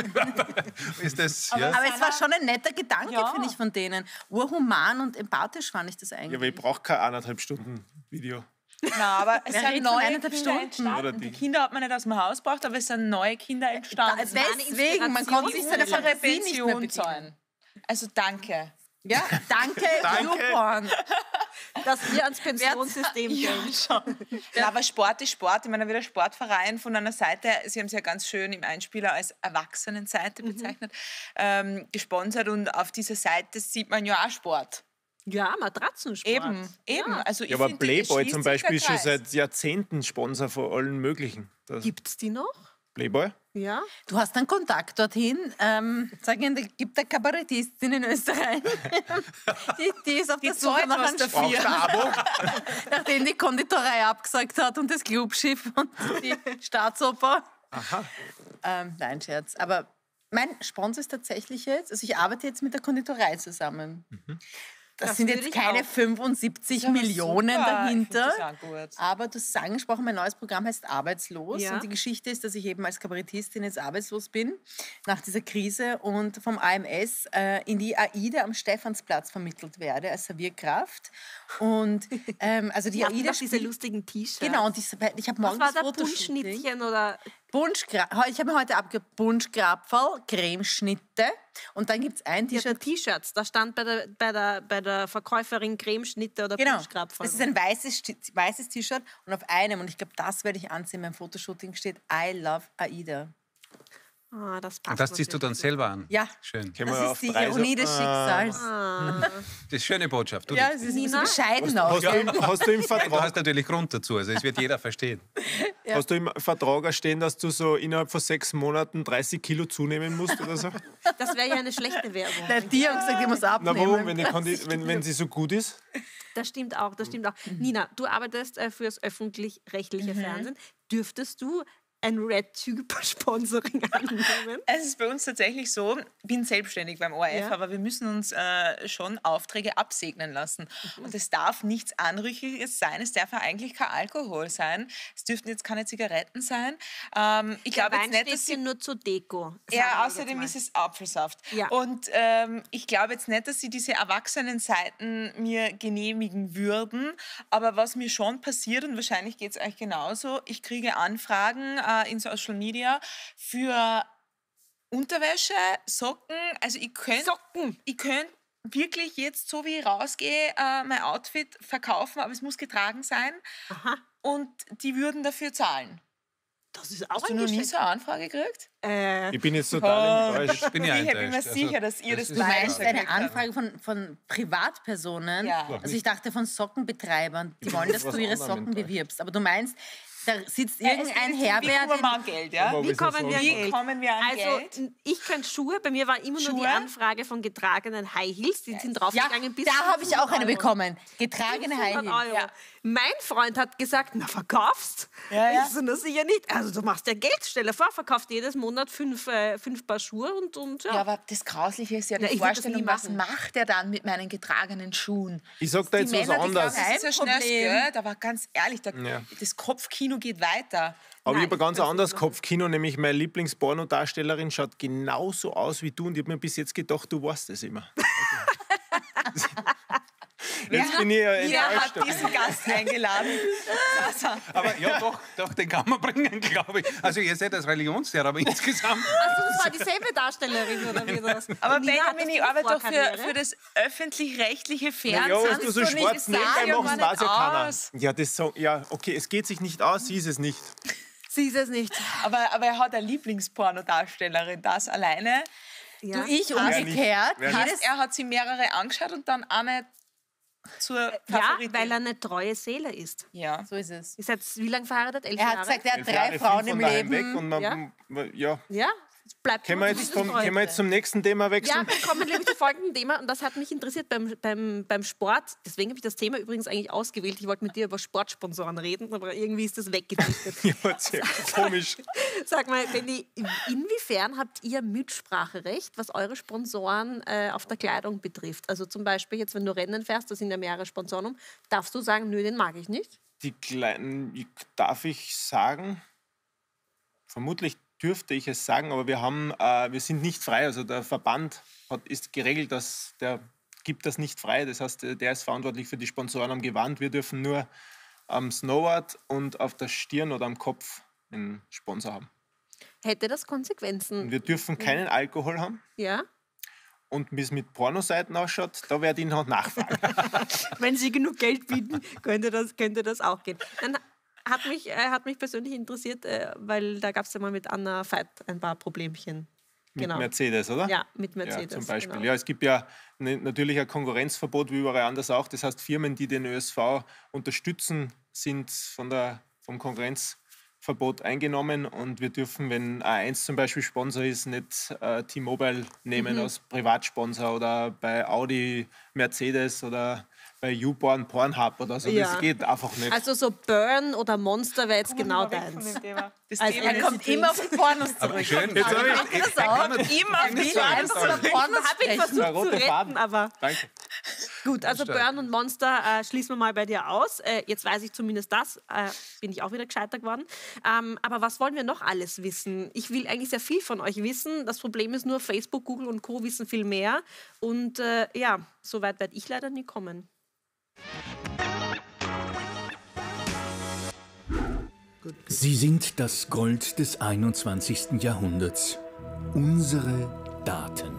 ist das. aber, Ja. aber es war schon ein netter Gedanke, Ja. finde ich, von denen. Urhuman und empathisch fand ich das eigentlich. Ja, aber ich brauche kein eineinhalb Stunden Video. Na, aber es Wer sind redet von neue eineinhalb Kinder Stunden? entstanden. Oder Die die- Kinder hat man nicht aus dem Haus gebracht, aber es sind neue Kinder entstanden. Da- deswegen, man konnte sich seine Die unsere Fantasie nicht mehr Pension bedienen. zahlen. Also danke. Ja, danke, Danke. YouPorn. Dass wir ans Pensionssystem Ja, gehen. schon. Ja, aber Sport ist Sport. Ich meine, da wird der Sportverein von einer Seite, Sie haben es ja ganz schön im Einspieler als Erwachsenenseite bezeichnet, ähm, gesponsert, und auf dieser Seite sieht man ja auch Sport. Ja, Matratzensport. Eben, eben. Ja. Also ich Ja, aber finde, es Playboy schließt zum sich Beispiel der ist schon Kreis. seit Jahrzehnten Sponsor von allen möglichen. Das Gibt's die noch? Playboy? Ja. Du hast einen Kontakt dorthin. Ähm, sag ihnen, da gibt eine Kabarettistin in Österreich. die, die ist auf Die der Suche zahlt nach was einem dafür. Vier. Abo? Nachdem die Konditorei abgesagt hat und das Clubschiff und die Staatsoper. Aha. Ähm, nein, Scherz. Aber mein Sponsor ist tatsächlich jetzt, also ich arbeite jetzt mit der Konditorei zusammen. Das, Das sind würde jetzt ich keine auch. fünfundsiebzig Das ist aber Millionen super. dahinter. Ich finde das auch gut. Aber du hast es angesprochen, mein neues Programm heißt Arbeitslos. Ja. Und die Geschichte ist, dass ich eben als Kabarettistin jetzt arbeitslos bin, nach dieser Krise und vom A M S äh, in die AIDA am Stephansplatz vermittelt werde als Servierkraft. Und ähm, also die Die hatten AIDA doch diese spielt- lustigen T-Shirts. Genau, und ich, ich habe Was morgen war das der Fotoshooting. Bunschschnittchen oder... Bunschgra ich habe mir heute abgegeben Bunschgrapferl, Cremeschnitte und dann gibt es ein Die hatten T-Shirt. T-Shirts. Da stand bei der, bei der, bei der Verkäuferin Cremeschnitte oder Genau, Bunschgrapferl. das ist ein weißes, Sti- weißes T-Shirt und auf einem, und ich glaube, das werde ich anziehen, beim Fotoshooting steht I love AIDA. Ah, das passt Und das ziehst du dann selber an? Ja, Schön. Können wir das auf ist die Preise- Ironie des Schicksals. Ah. Das ist eine schöne Botschaft. Du, Ja, das- es ist ein Nina? bisschen bescheiden Hast, auch. hast, du im, hast du im du Vertrag hast natürlich Grund dazu, also es wird jeder verstehen. Ja. Hast du im Vertrag stehen, dass du so innerhalb von sechs Monaten dreißig Kilo zunehmen musst oder so? Das wäre ja eine schlechte Werbung. Der die haben gesagt, ich muss Na abnehmen. warum, wenn, die Kondi wenn, wenn sie so gut ist? Das stimmt auch, das stimmt auch. Nina, du arbeitest äh, für das öffentlich-rechtliche Fernsehen. Dürftest du ein Red-Typ-Sponsoring annehmen? Es ist bei uns tatsächlich so, ich bin selbstständig beim O R F, Ja. aber wir müssen uns äh, schon Aufträge absegnen lassen. Und es darf nichts Anrüchiges sein, es darf ja eigentlich kein Alkohol sein, es dürften jetzt keine Zigaretten sein. Ähm, ich glaube jetzt nicht, dass sie... nur zur Deko. sagen wir Ja, jetzt außerdem mal. ist es Apfelsaft. Ja. Und ähm, ich glaube jetzt nicht, dass sie diese Erwachsenenseiten mir genehmigen würden. Aber was mir schon passiert, und wahrscheinlich geht es euch genauso, ich kriege Anfragen äh, in Social Media für Unterwäsche, Socken. Also ich könnte Socken. ich könnt wirklich jetzt, so wie ich rausgehe, äh, mein Outfit verkaufen, aber es muss getragen sein. Aha. Und die würden dafür zahlen. Das ist auch Hast du ein noch nie Geschenk. so eine Anfrage gekriegt? Äh, Ich bin jetzt total enttäuscht. Ich bin ja Ich bin mir enttäuscht. sicher, Also, dass ihr das, das Du ist- meinst beide eine gekriegt habt. Anfrage von, von Privatpersonen? Ja. Also ich dachte von Sockenbetreibern, die wollen, dass was du ihre anderem Socken enttäuscht. bewirbst. Aber du meinst, da sitzt Ja, es irgendein geht, Herr, wie der kommen wir den- an Geld, ja? Aber Wie wieso kommen wir an so? Wie Geld? kommen wir an Also, Geld? n- ich könnte Schuhe. Bei mir war immer nur die Schuhe? Anfrage von getragenen High Heels. Die sind Ja, draufgegangen bis da habe ich auch eine fünfhundert Euro. bekommen. Getragene High fünfhundert Heels. Euro. Ja. Mein Freund hat gesagt, na verkaufst? Ja, ja. Ich so, na sicher nicht. Also du machst ja Geld, stell dir vor, verkaufst jedes Monat fünf, äh, fünf Paar Schuhe und, und ja. Ja, aber das Grausliche ist ja die Na, ich würd das Vorstellung, nie was machen. macht er dann mit meinen getragenen Schuhen? Ich sag da Die jetzt was Männer, die anderes. sagen, Das ist ja Kein schnell, Problem. gell? Aber ganz ehrlich, da, Ja. das Kopfkino geht weiter. Aber Nein, ich habe ein ganz das ist anderes noch- Kopfkino, nämlich meine Lieblingspornodarstellerin schaut genauso aus wie du und ich habe mir bis jetzt gedacht, du weißt es immer. Also, jetzt bin ich ja Wer hat enttäuscht. diesen Gast eingeladen? Sasa. Aber ja, doch, doch, den kann man bringen, glaube ich. Also ihr seid als Religionslehrer, aber insgesamt... Also das war dieselbe Darstellerin oder wie das? Aber Nina, hattest Benjamin, du ich arbeite doch für, Vorkarriere? für das öffentlich-rechtliche Ja, Fernsehen. was du so Kannst schwarz nicht nebenbei sagen, machst, gar weiß ja nicht keiner. aus. Ja, das so, ja, okay, es geht sich nicht aus, sie ist es nicht. Sie ist es nicht. Aber, aber er hat eine Lieblingspornodarstellerin, das alleine. Ja. Du, ich Wer nicht? umgekehrt. Wer Heißt, Jedes, er hat sie mehrere angeschaut und dann eine zur Ja, Favoritin. weil er eine treue Seele ist. Ja. so ist es. Ihr seid wie lange verheiratet? Elf Er hat Jahre? gesagt, er hat Elf drei Jahre, Frauen fünf im von daheim Leben. Weg und man, ja. Ja, es bleibt Können wir, immer jetzt so vom, treu. können wir jetzt zum nächsten Thema Ja, wechseln? wir kommen nämlich zum folgenden Thema und das hat mich interessiert beim, beim, beim Sport. Deswegen habe ich das Thema übrigens eigentlich ausgewählt. Ich wollte mit dir über Sportsponsoren reden, aber irgendwie ist das weggedriftet. Ja, sehr komisch. Sag mal, Benni, inwiefern habt ihr Mitspracherecht, was eure Sponsoren äh, auf der Kleidung betrifft? Also zum Beispiel jetzt, wenn du Rennen fährst, da sind ja mehrere Sponsoren um, darfst du sagen, nö, den mag ich nicht? Die kleinen, ich- darf ich sagen, vermutlich dürfte ich es sagen, aber wir haben, äh, wir sind nicht frei. Also der Verband hat, ist geregelt, dass der gibt das nicht frei. Das heißt, der ist verantwortlich für die Sponsoren am Gewand. Wir dürfen nur am Snowboard und auf der Stirn oder am Kopf einen Sponsor haben. Hätte das Konsequenzen? Und wir dürfen keinen Alkohol haben. Ja? Und wie es mit Pornoseiten ausschaut, da werde ich noch nachfragen. Wenn sie genug Geld bieten, könnte das, könnte das auch gehen. Dann hat mich, äh, hat mich persönlich interessiert, äh, weil da gab es ja mal mit Anna Veit ein paar Problemchen. Mit Genau. Mercedes, oder? Ja, mit Mercedes. Ja, zum Beispiel. Genau. Ja, es gibt ja ne, natürlich ein Konkurrenzverbot wie überall anders auch. Das heißt, Firmen, die den Ö S V unterstützen, sind von der, vom Konkurrenzverbot eingenommen und wir dürfen, wenn A eins zum Beispiel Sponsor ist, nicht äh, T-Mobile nehmen Mhm. als Privatsponsor oder bei Audi Mercedes oder bei YouPorn Pornhub oder so. Ja. Das geht einfach nicht. Also so Burn oder Monster wäre jetzt genau Weg von deins. dem Thema. Das Also Thema Er ist kommt immer auf die Pornos Aber zurück. schön. Jetzt hab ich- Fällt dir das Er kann auf? nicht- immer auf nicht die so Einfach über einfach. Pornos Habe ich sprechen. versucht Der zu rote retten, Faden. aber Danke. Gut, also Burn und Monster äh, schließen wir mal bei dir aus. Äh, jetzt weiß ich zumindest das, äh, bin ich auch wieder gescheiter geworden. Ähm, aber was wollen wir noch alles wissen? Ich will eigentlich sehr viel von euch wissen. Das Problem ist nur, Facebook, Google und Co. wissen viel mehr. Und äh, ja, so weit werde ich leider nie kommen. Sie sind das Gold des einundzwanzigsten Jahrhunderts. Unsere Daten.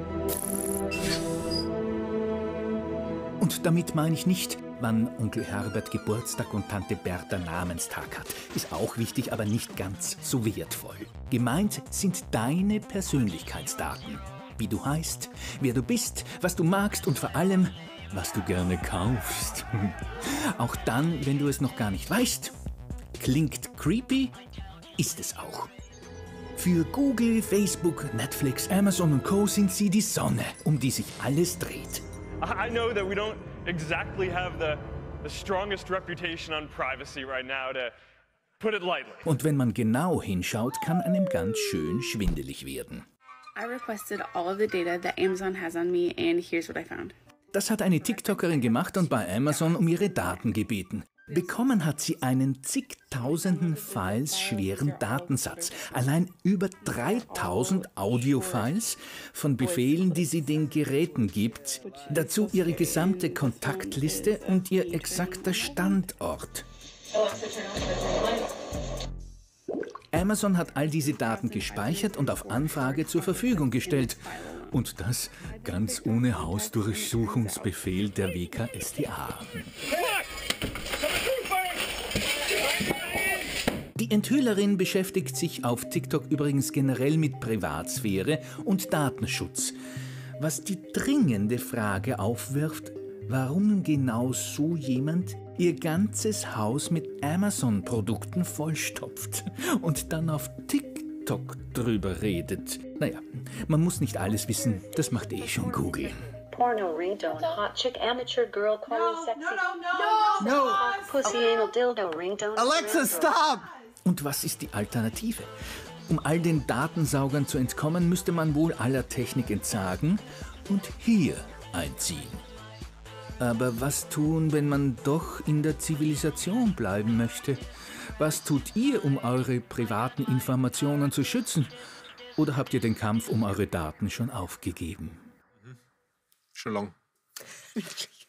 Und damit meine ich nicht, wann Onkel Herbert Geburtstag und Tante Bertha Namenstag hat. Ist auch wichtig, aber nicht ganz so wertvoll. Gemeint sind deine Persönlichkeitsdaten. Wie du heißt, wer du bist, was du magst und vor allem, was du gerne kaufst. Auch dann, wenn du es noch gar nicht weißt. Klingt creepy, ist es auch. Für Google, Facebook, Netflix, Amazon und Co. sind sie die Sonne, um die sich alles dreht. I know that we don't exactly have the, the strongest reputation on privacy right now, to put it lightly. Und wenn man genau hinschaut, kann einem ganz schön schwindelig werden. I requested all of the data that Amazon has on me and here's what I found. Das hat eine TikTokerin gemacht und bei Amazon um ihre Daten gebeten. Bekommen hat sie einen zigtausenden Files schweren Datensatz. Allein über dreitausend Audiofiles von Befehlen, die sie den Geräten gibt. Dazu ihre gesamte Kontaktliste und ihr exakter Standort. Amazon hat all diese Daten gespeichert und auf Anfrage zur Verfügung gestellt. Und das ganz ohne Hausdurchsuchungsbefehl der W K S t A. Die Enthüllerin beschäftigt sich auf TikTok übrigens generell mit Privatsphäre und Datenschutz. Was die dringende Frage aufwirft, warum genau so jemand ihr ganzes Haus mit Amazon-Produkten vollstopft und dann auf TikTok drüber redet. Naja, man muss nicht alles wissen, das macht eh schon Google. Porno ringtone, hot chick, amateur girl, calling No, sexy. no, no, no. No. Pussy anal dildo ringtone. Alexa, stop! Und was ist die Alternative? Um all den Datensaugern zu entkommen, müsste man wohl aller Technik entsagen und hier einziehen. Aber was tun, wenn man doch in der Zivilisation bleiben möchte? Was tut ihr, um eure privaten Informationen zu schützen? Oder habt ihr den Kampf um eure Daten schon aufgegeben? Schon lang. Wirklich.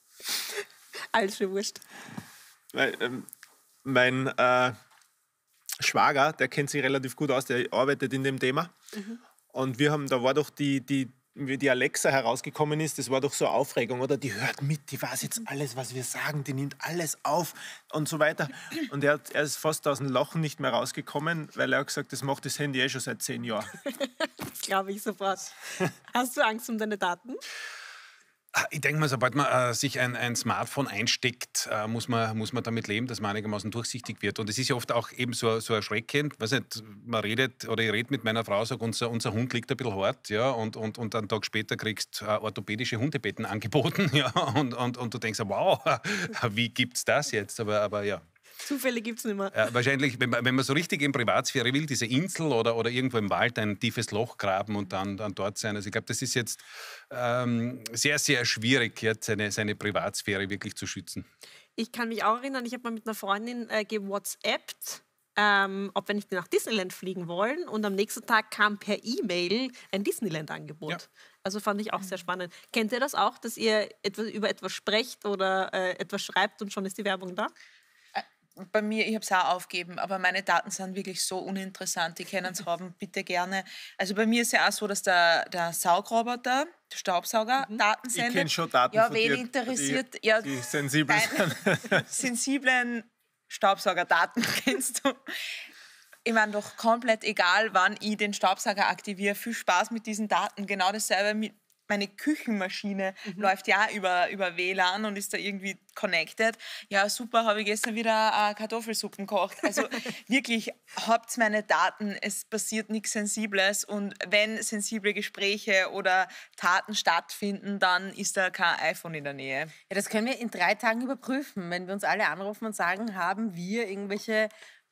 Alles schon wurscht. Weil, ähm, mein äh, Schwager, der kennt sich relativ gut aus, der arbeitet in dem Thema. Mhm. Und wir haben, da war doch die, die, wie die Alexa herausgekommen ist, das war doch so eine Aufregung, oder? Die hört mit, die weiß jetzt alles, was wir sagen, die nimmt alles auf und so weiter. Und er, hat, er ist fast aus dem Lachen nicht mehr rausgekommen, weil er hat gesagt, das macht das Handy eh schon seit zehn Jahren. Das glaube ich sofort. Hast du Angst um deine Daten? Ich denke mal, sobald man äh, sich ein, ein Smartphone einsteckt, äh, muss, man, muss man damit leben, dass man einigermaßen durchsichtig wird. Und es ist ja oft auch eben so, so erschreckend. Weiß nicht, man redet oder ich rede mit meiner Frau, sage, unser, unser Hund liegt ein bisschen hart, ja, und, und, und einen Tag später kriegst du äh, orthopädische Hundebetten angeboten, ja, und, und, und du denkst, wow, wie gibt's das jetzt? Aber, aber ja. Zufälle gibt es nicht mehr. Äh, wahrscheinlich, wenn man, wenn man so richtig in Privatsphäre will, diese Insel oder, oder irgendwo im Wald ein tiefes Loch graben und dann, dann dort sein. Also ich glaube, das ist jetzt ähm, sehr, sehr schwierig, jetzt seine, seine Privatsphäre wirklich zu schützen. Ich kann mich auch erinnern, ich habe mal mit einer Freundin äh, gewhatsappt, ähm, ob wir nicht nach Disneyland fliegen wollen. Und am nächsten Tag kam per E-Mail ein Disneyland-Angebot. Ja. Also fand ich auch sehr spannend. Kennt ihr das auch, dass ihr etwas, über etwas sprecht oder äh, etwas schreibt und schon ist die Werbung da? Bei mir, ich habe es auch aufgegeben, aber meine Daten sind wirklich so uninteressant. Die können es haben, bitte gerne. Also bei mir ist ja auch so, dass der, der Saugroboter, der Staubsauger, mhm. Daten sendet. Ich kenne schon Daten ja, von wen dir, interessiert, die, ja, die sensibel sind. Sensiblen Staubsaugerdaten kennst du. Ich meine, doch komplett egal, wann ich den Staubsauger aktiviere. Viel Spaß mit diesen Daten. Genau dasselbe mit meine Küchenmaschine mhm. läuft ja über, über W L A N und ist da irgendwie connected. Ja, super, habe ich gestern wieder äh, Kartoffelsuppen gekocht. Also wirklich, habt meine Daten, es passiert nichts Sensibles und wenn sensible Gespräche oder Taten stattfinden, dann ist da kein iPhone in der Nähe. Ja, das können wir in drei Tagen überprüfen, wenn wir uns alle anrufen und sagen, haben wir irgendwelche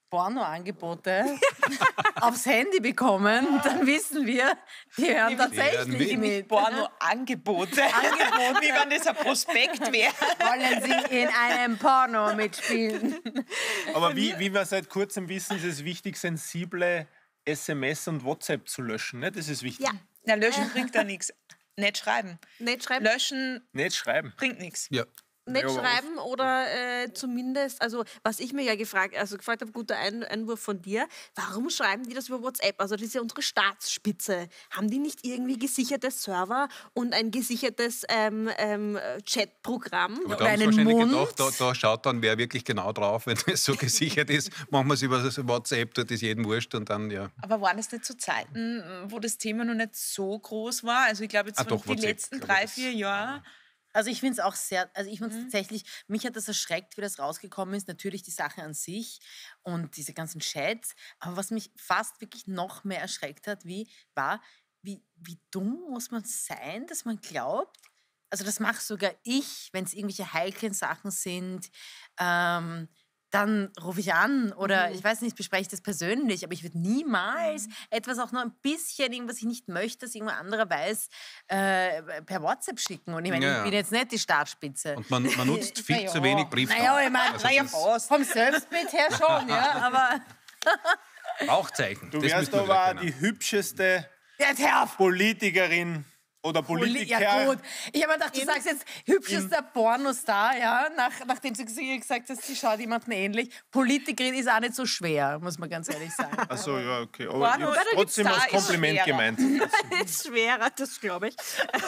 Pornoangebote aufs Handy bekommen, dann wissen wir, die hören tatsächlich mit. Pornoangebote. Angebote. Wie wenn das ein Prospekt wäre. Wollen Sie in einem Porno mitspielen? Aber wie, wie wir seit kurzem wissen, ist es wichtig, sensible S M S und WhatsApp zu löschen. Ne? Das ist wichtig. Ja. Na, löschen bringt da nichts. Nicht schreiben. Nicht schreiben? Löschen Nicht schreiben. bringt nichts. Ja. Nicht Ja, schreiben oder äh, zumindest, also was ich mir ja gefragt, also gefragt habe, guter Ein Einwurf von dir, warum schreiben die das über WhatsApp? Also das ist ja unsere Staatsspitze. Haben die nicht irgendwie gesicherte Server und ein gesichertes ähm, ähm, Chatprogramm? Aber da haben sie wahrscheinlich gedacht, da, da schaut dann wer wirklich genau drauf, wenn das so gesichert ist. Machen wir es über das WhatsApp, tut das jedem wurscht und dann, ja. Aber waren das nicht zu Zeiten, wo das Thema noch nicht so groß war? Also ich glaube, jetzt Ah, so doch, die WhatsApp, letzten glaube drei, ich, vier Jahre. Also ich finde es auch sehr, also ich finde es tatsächlich, mich hat das erschreckt, wie das rausgekommen ist. Natürlich die Sache an sich und diese ganzen Chats. Aber was mich fast wirklich noch mehr erschreckt hat, wie, war, wie, wie dumm muss man sein, dass man glaubt, also das mache sogar ich, wenn es irgendwelche heiklen Sachen sind, ähm, dann rufe ich an oder Mhm. ich weiß nicht, bespreche ich das persönlich, aber ich würde niemals Mhm. etwas auch nur ein bisschen, irgendwas ich nicht möchte, dass irgendwer anderer weiß, äh, per WhatsApp schicken. Und ich meine, Ja, ich ja. bin jetzt nicht die Startspitze. Und man, man nutzt viel Naja. zu wenig Brieftaube. Naja, ich meine, Also naja, das was? Vom Selbstbild her schon, ja, aber... Rauchzeichen. Du das wärst müssen wir aber wieder die hübscheste Jetzt hör auf! Politikerin oder Poli- Politiker. Ja gut, ich habe mir gedacht, du sagst jetzt hübschester Pornostar, ja, nach, nachdem du gesagt hast, sie schaut jemandem ähnlich. Politikerin ist auch nicht so schwer, muss man ganz ehrlich sagen. Ach so, ja, okay. Aber Porno- ich hab's Oder die trotzdem Star als ist Kompliment schwerer. gemeint. Das ist schwerer, das glaube ich.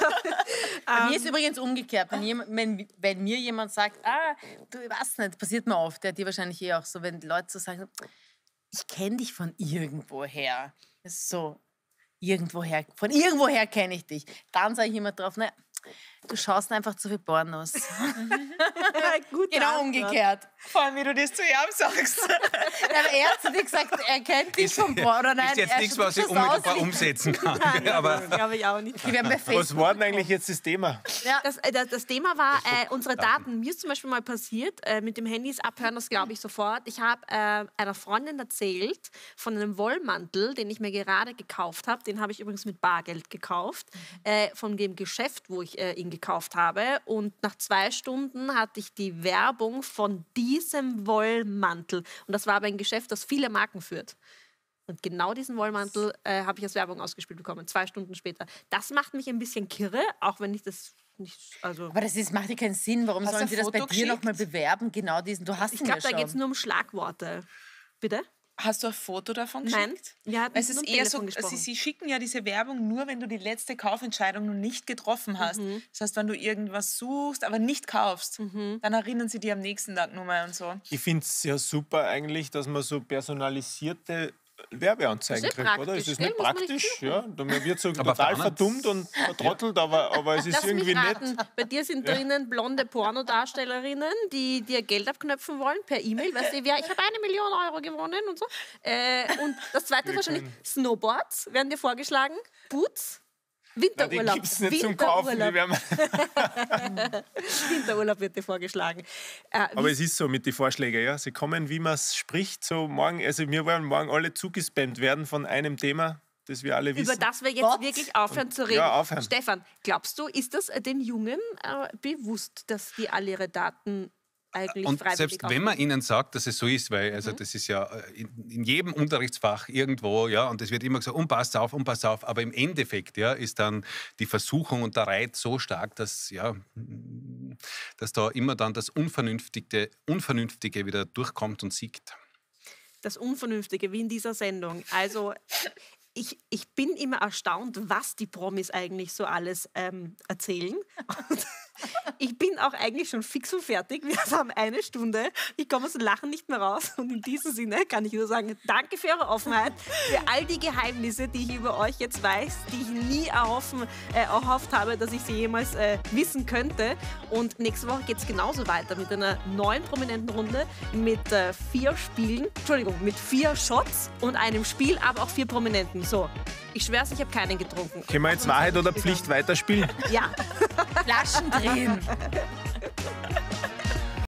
Bei mir ist übrigens umgekehrt. Wenn, jemand, wenn, wenn mir jemand sagt, ah, du weißt nicht, passiert mir oft, der dir wahrscheinlich eh auch so, wenn Leute so sagen, ich kenne dich von irgendwoher. Das ist so, irgendwoher, von irgendwoher kenne ich dich. Dann sage ich immer drauf, ne, du schaust einfach zu viel Pornos. Genau umgekehrt. Vor allem, wie du das zu ihm sagst. Aber er hat zu dir gesagt, er kennt dich vom Porno. Oder nein, ist jetzt er nichts, was ich schaut aus unmittelbar wie- umsetzen kann. Nein, aber das glaube ich auch nicht. Die werden bei Was Facebook. war denn eigentlich jetzt das Thema? Das, äh, das, das Thema war äh, unsere Daten. Mir ist zum Beispiel mal passiert, äh, mit dem Handys abhören, das glaube ich sofort. Ich habe äh, einer Freundin erzählt von einem Wollmantel, den ich mir gerade gekauft habe. Den habe ich übrigens mit Bargeld gekauft, äh, von dem Geschäft, wo ich äh, ihn gekauft habe. Und nach zwei Stunden hatte ich die Werbung von diesem Wollmantel. Und das war aber ein Geschäft, das viele Marken führt. Und genau diesen Wollmantel äh, habe ich als Werbung ausgespielt bekommen, zwei Stunden später. Das macht mich ein bisschen kirre, auch wenn ich das nicht, also... Aber das ist, macht ja keinen Sinn. Warum Hast sollen du sie ein das bei Foto dir geschickt? nochmal bewerben? Genau diesen, du hast Ich ihn glaube, ja da schon. geht es nur um Schlagworte. Bitte? Hast du ein Foto davon Nein, geschickt? wir hatten Es nur ist am eher so, Telefon gesprochen. sie, sie schicken ja diese Werbung nur, wenn du die letzte Kaufentscheidung noch nicht getroffen hast. Mhm. Das heißt, wenn du irgendwas suchst, aber nicht kaufst, dann erinnern sie dir am nächsten Tag nur mal und so. Ich finde es ja super eigentlich, dass man so personalisierte Werbeanzeigen Das ist ja kriegt, oder? praktisch, Ist das gell? nicht Muss man nicht praktisch? suchen. Ja, da- man wird so Aber total Bahnen- verdummt und vertrottelt, aber, aber es ist Lass irgendwie mich nett. raten. Bei dir sind drinnen blonde Pornodarstellerinnen, die dir Geld abknöpfen wollen per E-Mail. Weißt du, ja, ich habe eine Million Euro gewonnen und so. Äh, und das zweite Wir wahrscheinlich können- Snowboards werden dir vorgeschlagen, Boots, Na, die Winterurlaub. gibt es nicht zum Kaufen. Die Winterurlaub. werden, Winterurlaub wird dir vorgeschlagen. Äh, aber wie- es ist so mit den Vorschlägen, ja. Sie kommen, wie man es spricht. So morgen, also wir wollen morgen alle zugespammt werden von einem Thema, das wir alle wissen. über das wir jetzt Gott. wirklich aufhören zu reden. Ja, aufhören. Stefan, glaubst du, ist das äh, den Jungen äh, bewusst, dass die all ihre Daten eigentlich Und freiwillig selbst wenn man ihnen sagt, dass es so ist, weil Mhm. also das ist ja äh, in, in jedem Unterrichtsfach irgendwo, ja, und es wird immer gesagt, um pass auf, um pass auf, aber im Endeffekt, ja, ist dann die Versuchung und der Reiz so stark, dass ja, dass da immer dann das Unvernünftige, Unvernünftige wieder durchkommt und siegt. das Unvernünftige, wie in dieser Sendung. Also ich, ich bin immer erstaunt, was die Promis eigentlich so alles ähm, erzählen. Und ich bin auch eigentlich schon fix und fertig. Wir haben eine Stunde. Ich komme aus dem Lachen nicht mehr raus. Und in diesem Sinne kann ich nur sagen, danke für eure Offenheit, für all die Geheimnisse, die ich über euch jetzt weiß, die ich nie erhoffen, äh, erhofft habe, dass ich sie jemals äh, wissen könnte. Und nächste Woche geht es genauso weiter mit einer neuen prominenten Runde mit äh, vier Spielen, Entschuldigung, mit vier Shots und einem Spiel, aber auch vier Prominenten. So, ich schwör's, ich habe keinen getrunken. Können wir jetzt Wahrheit oder Pflicht weiterspielen? Ja. Flaschen drehen.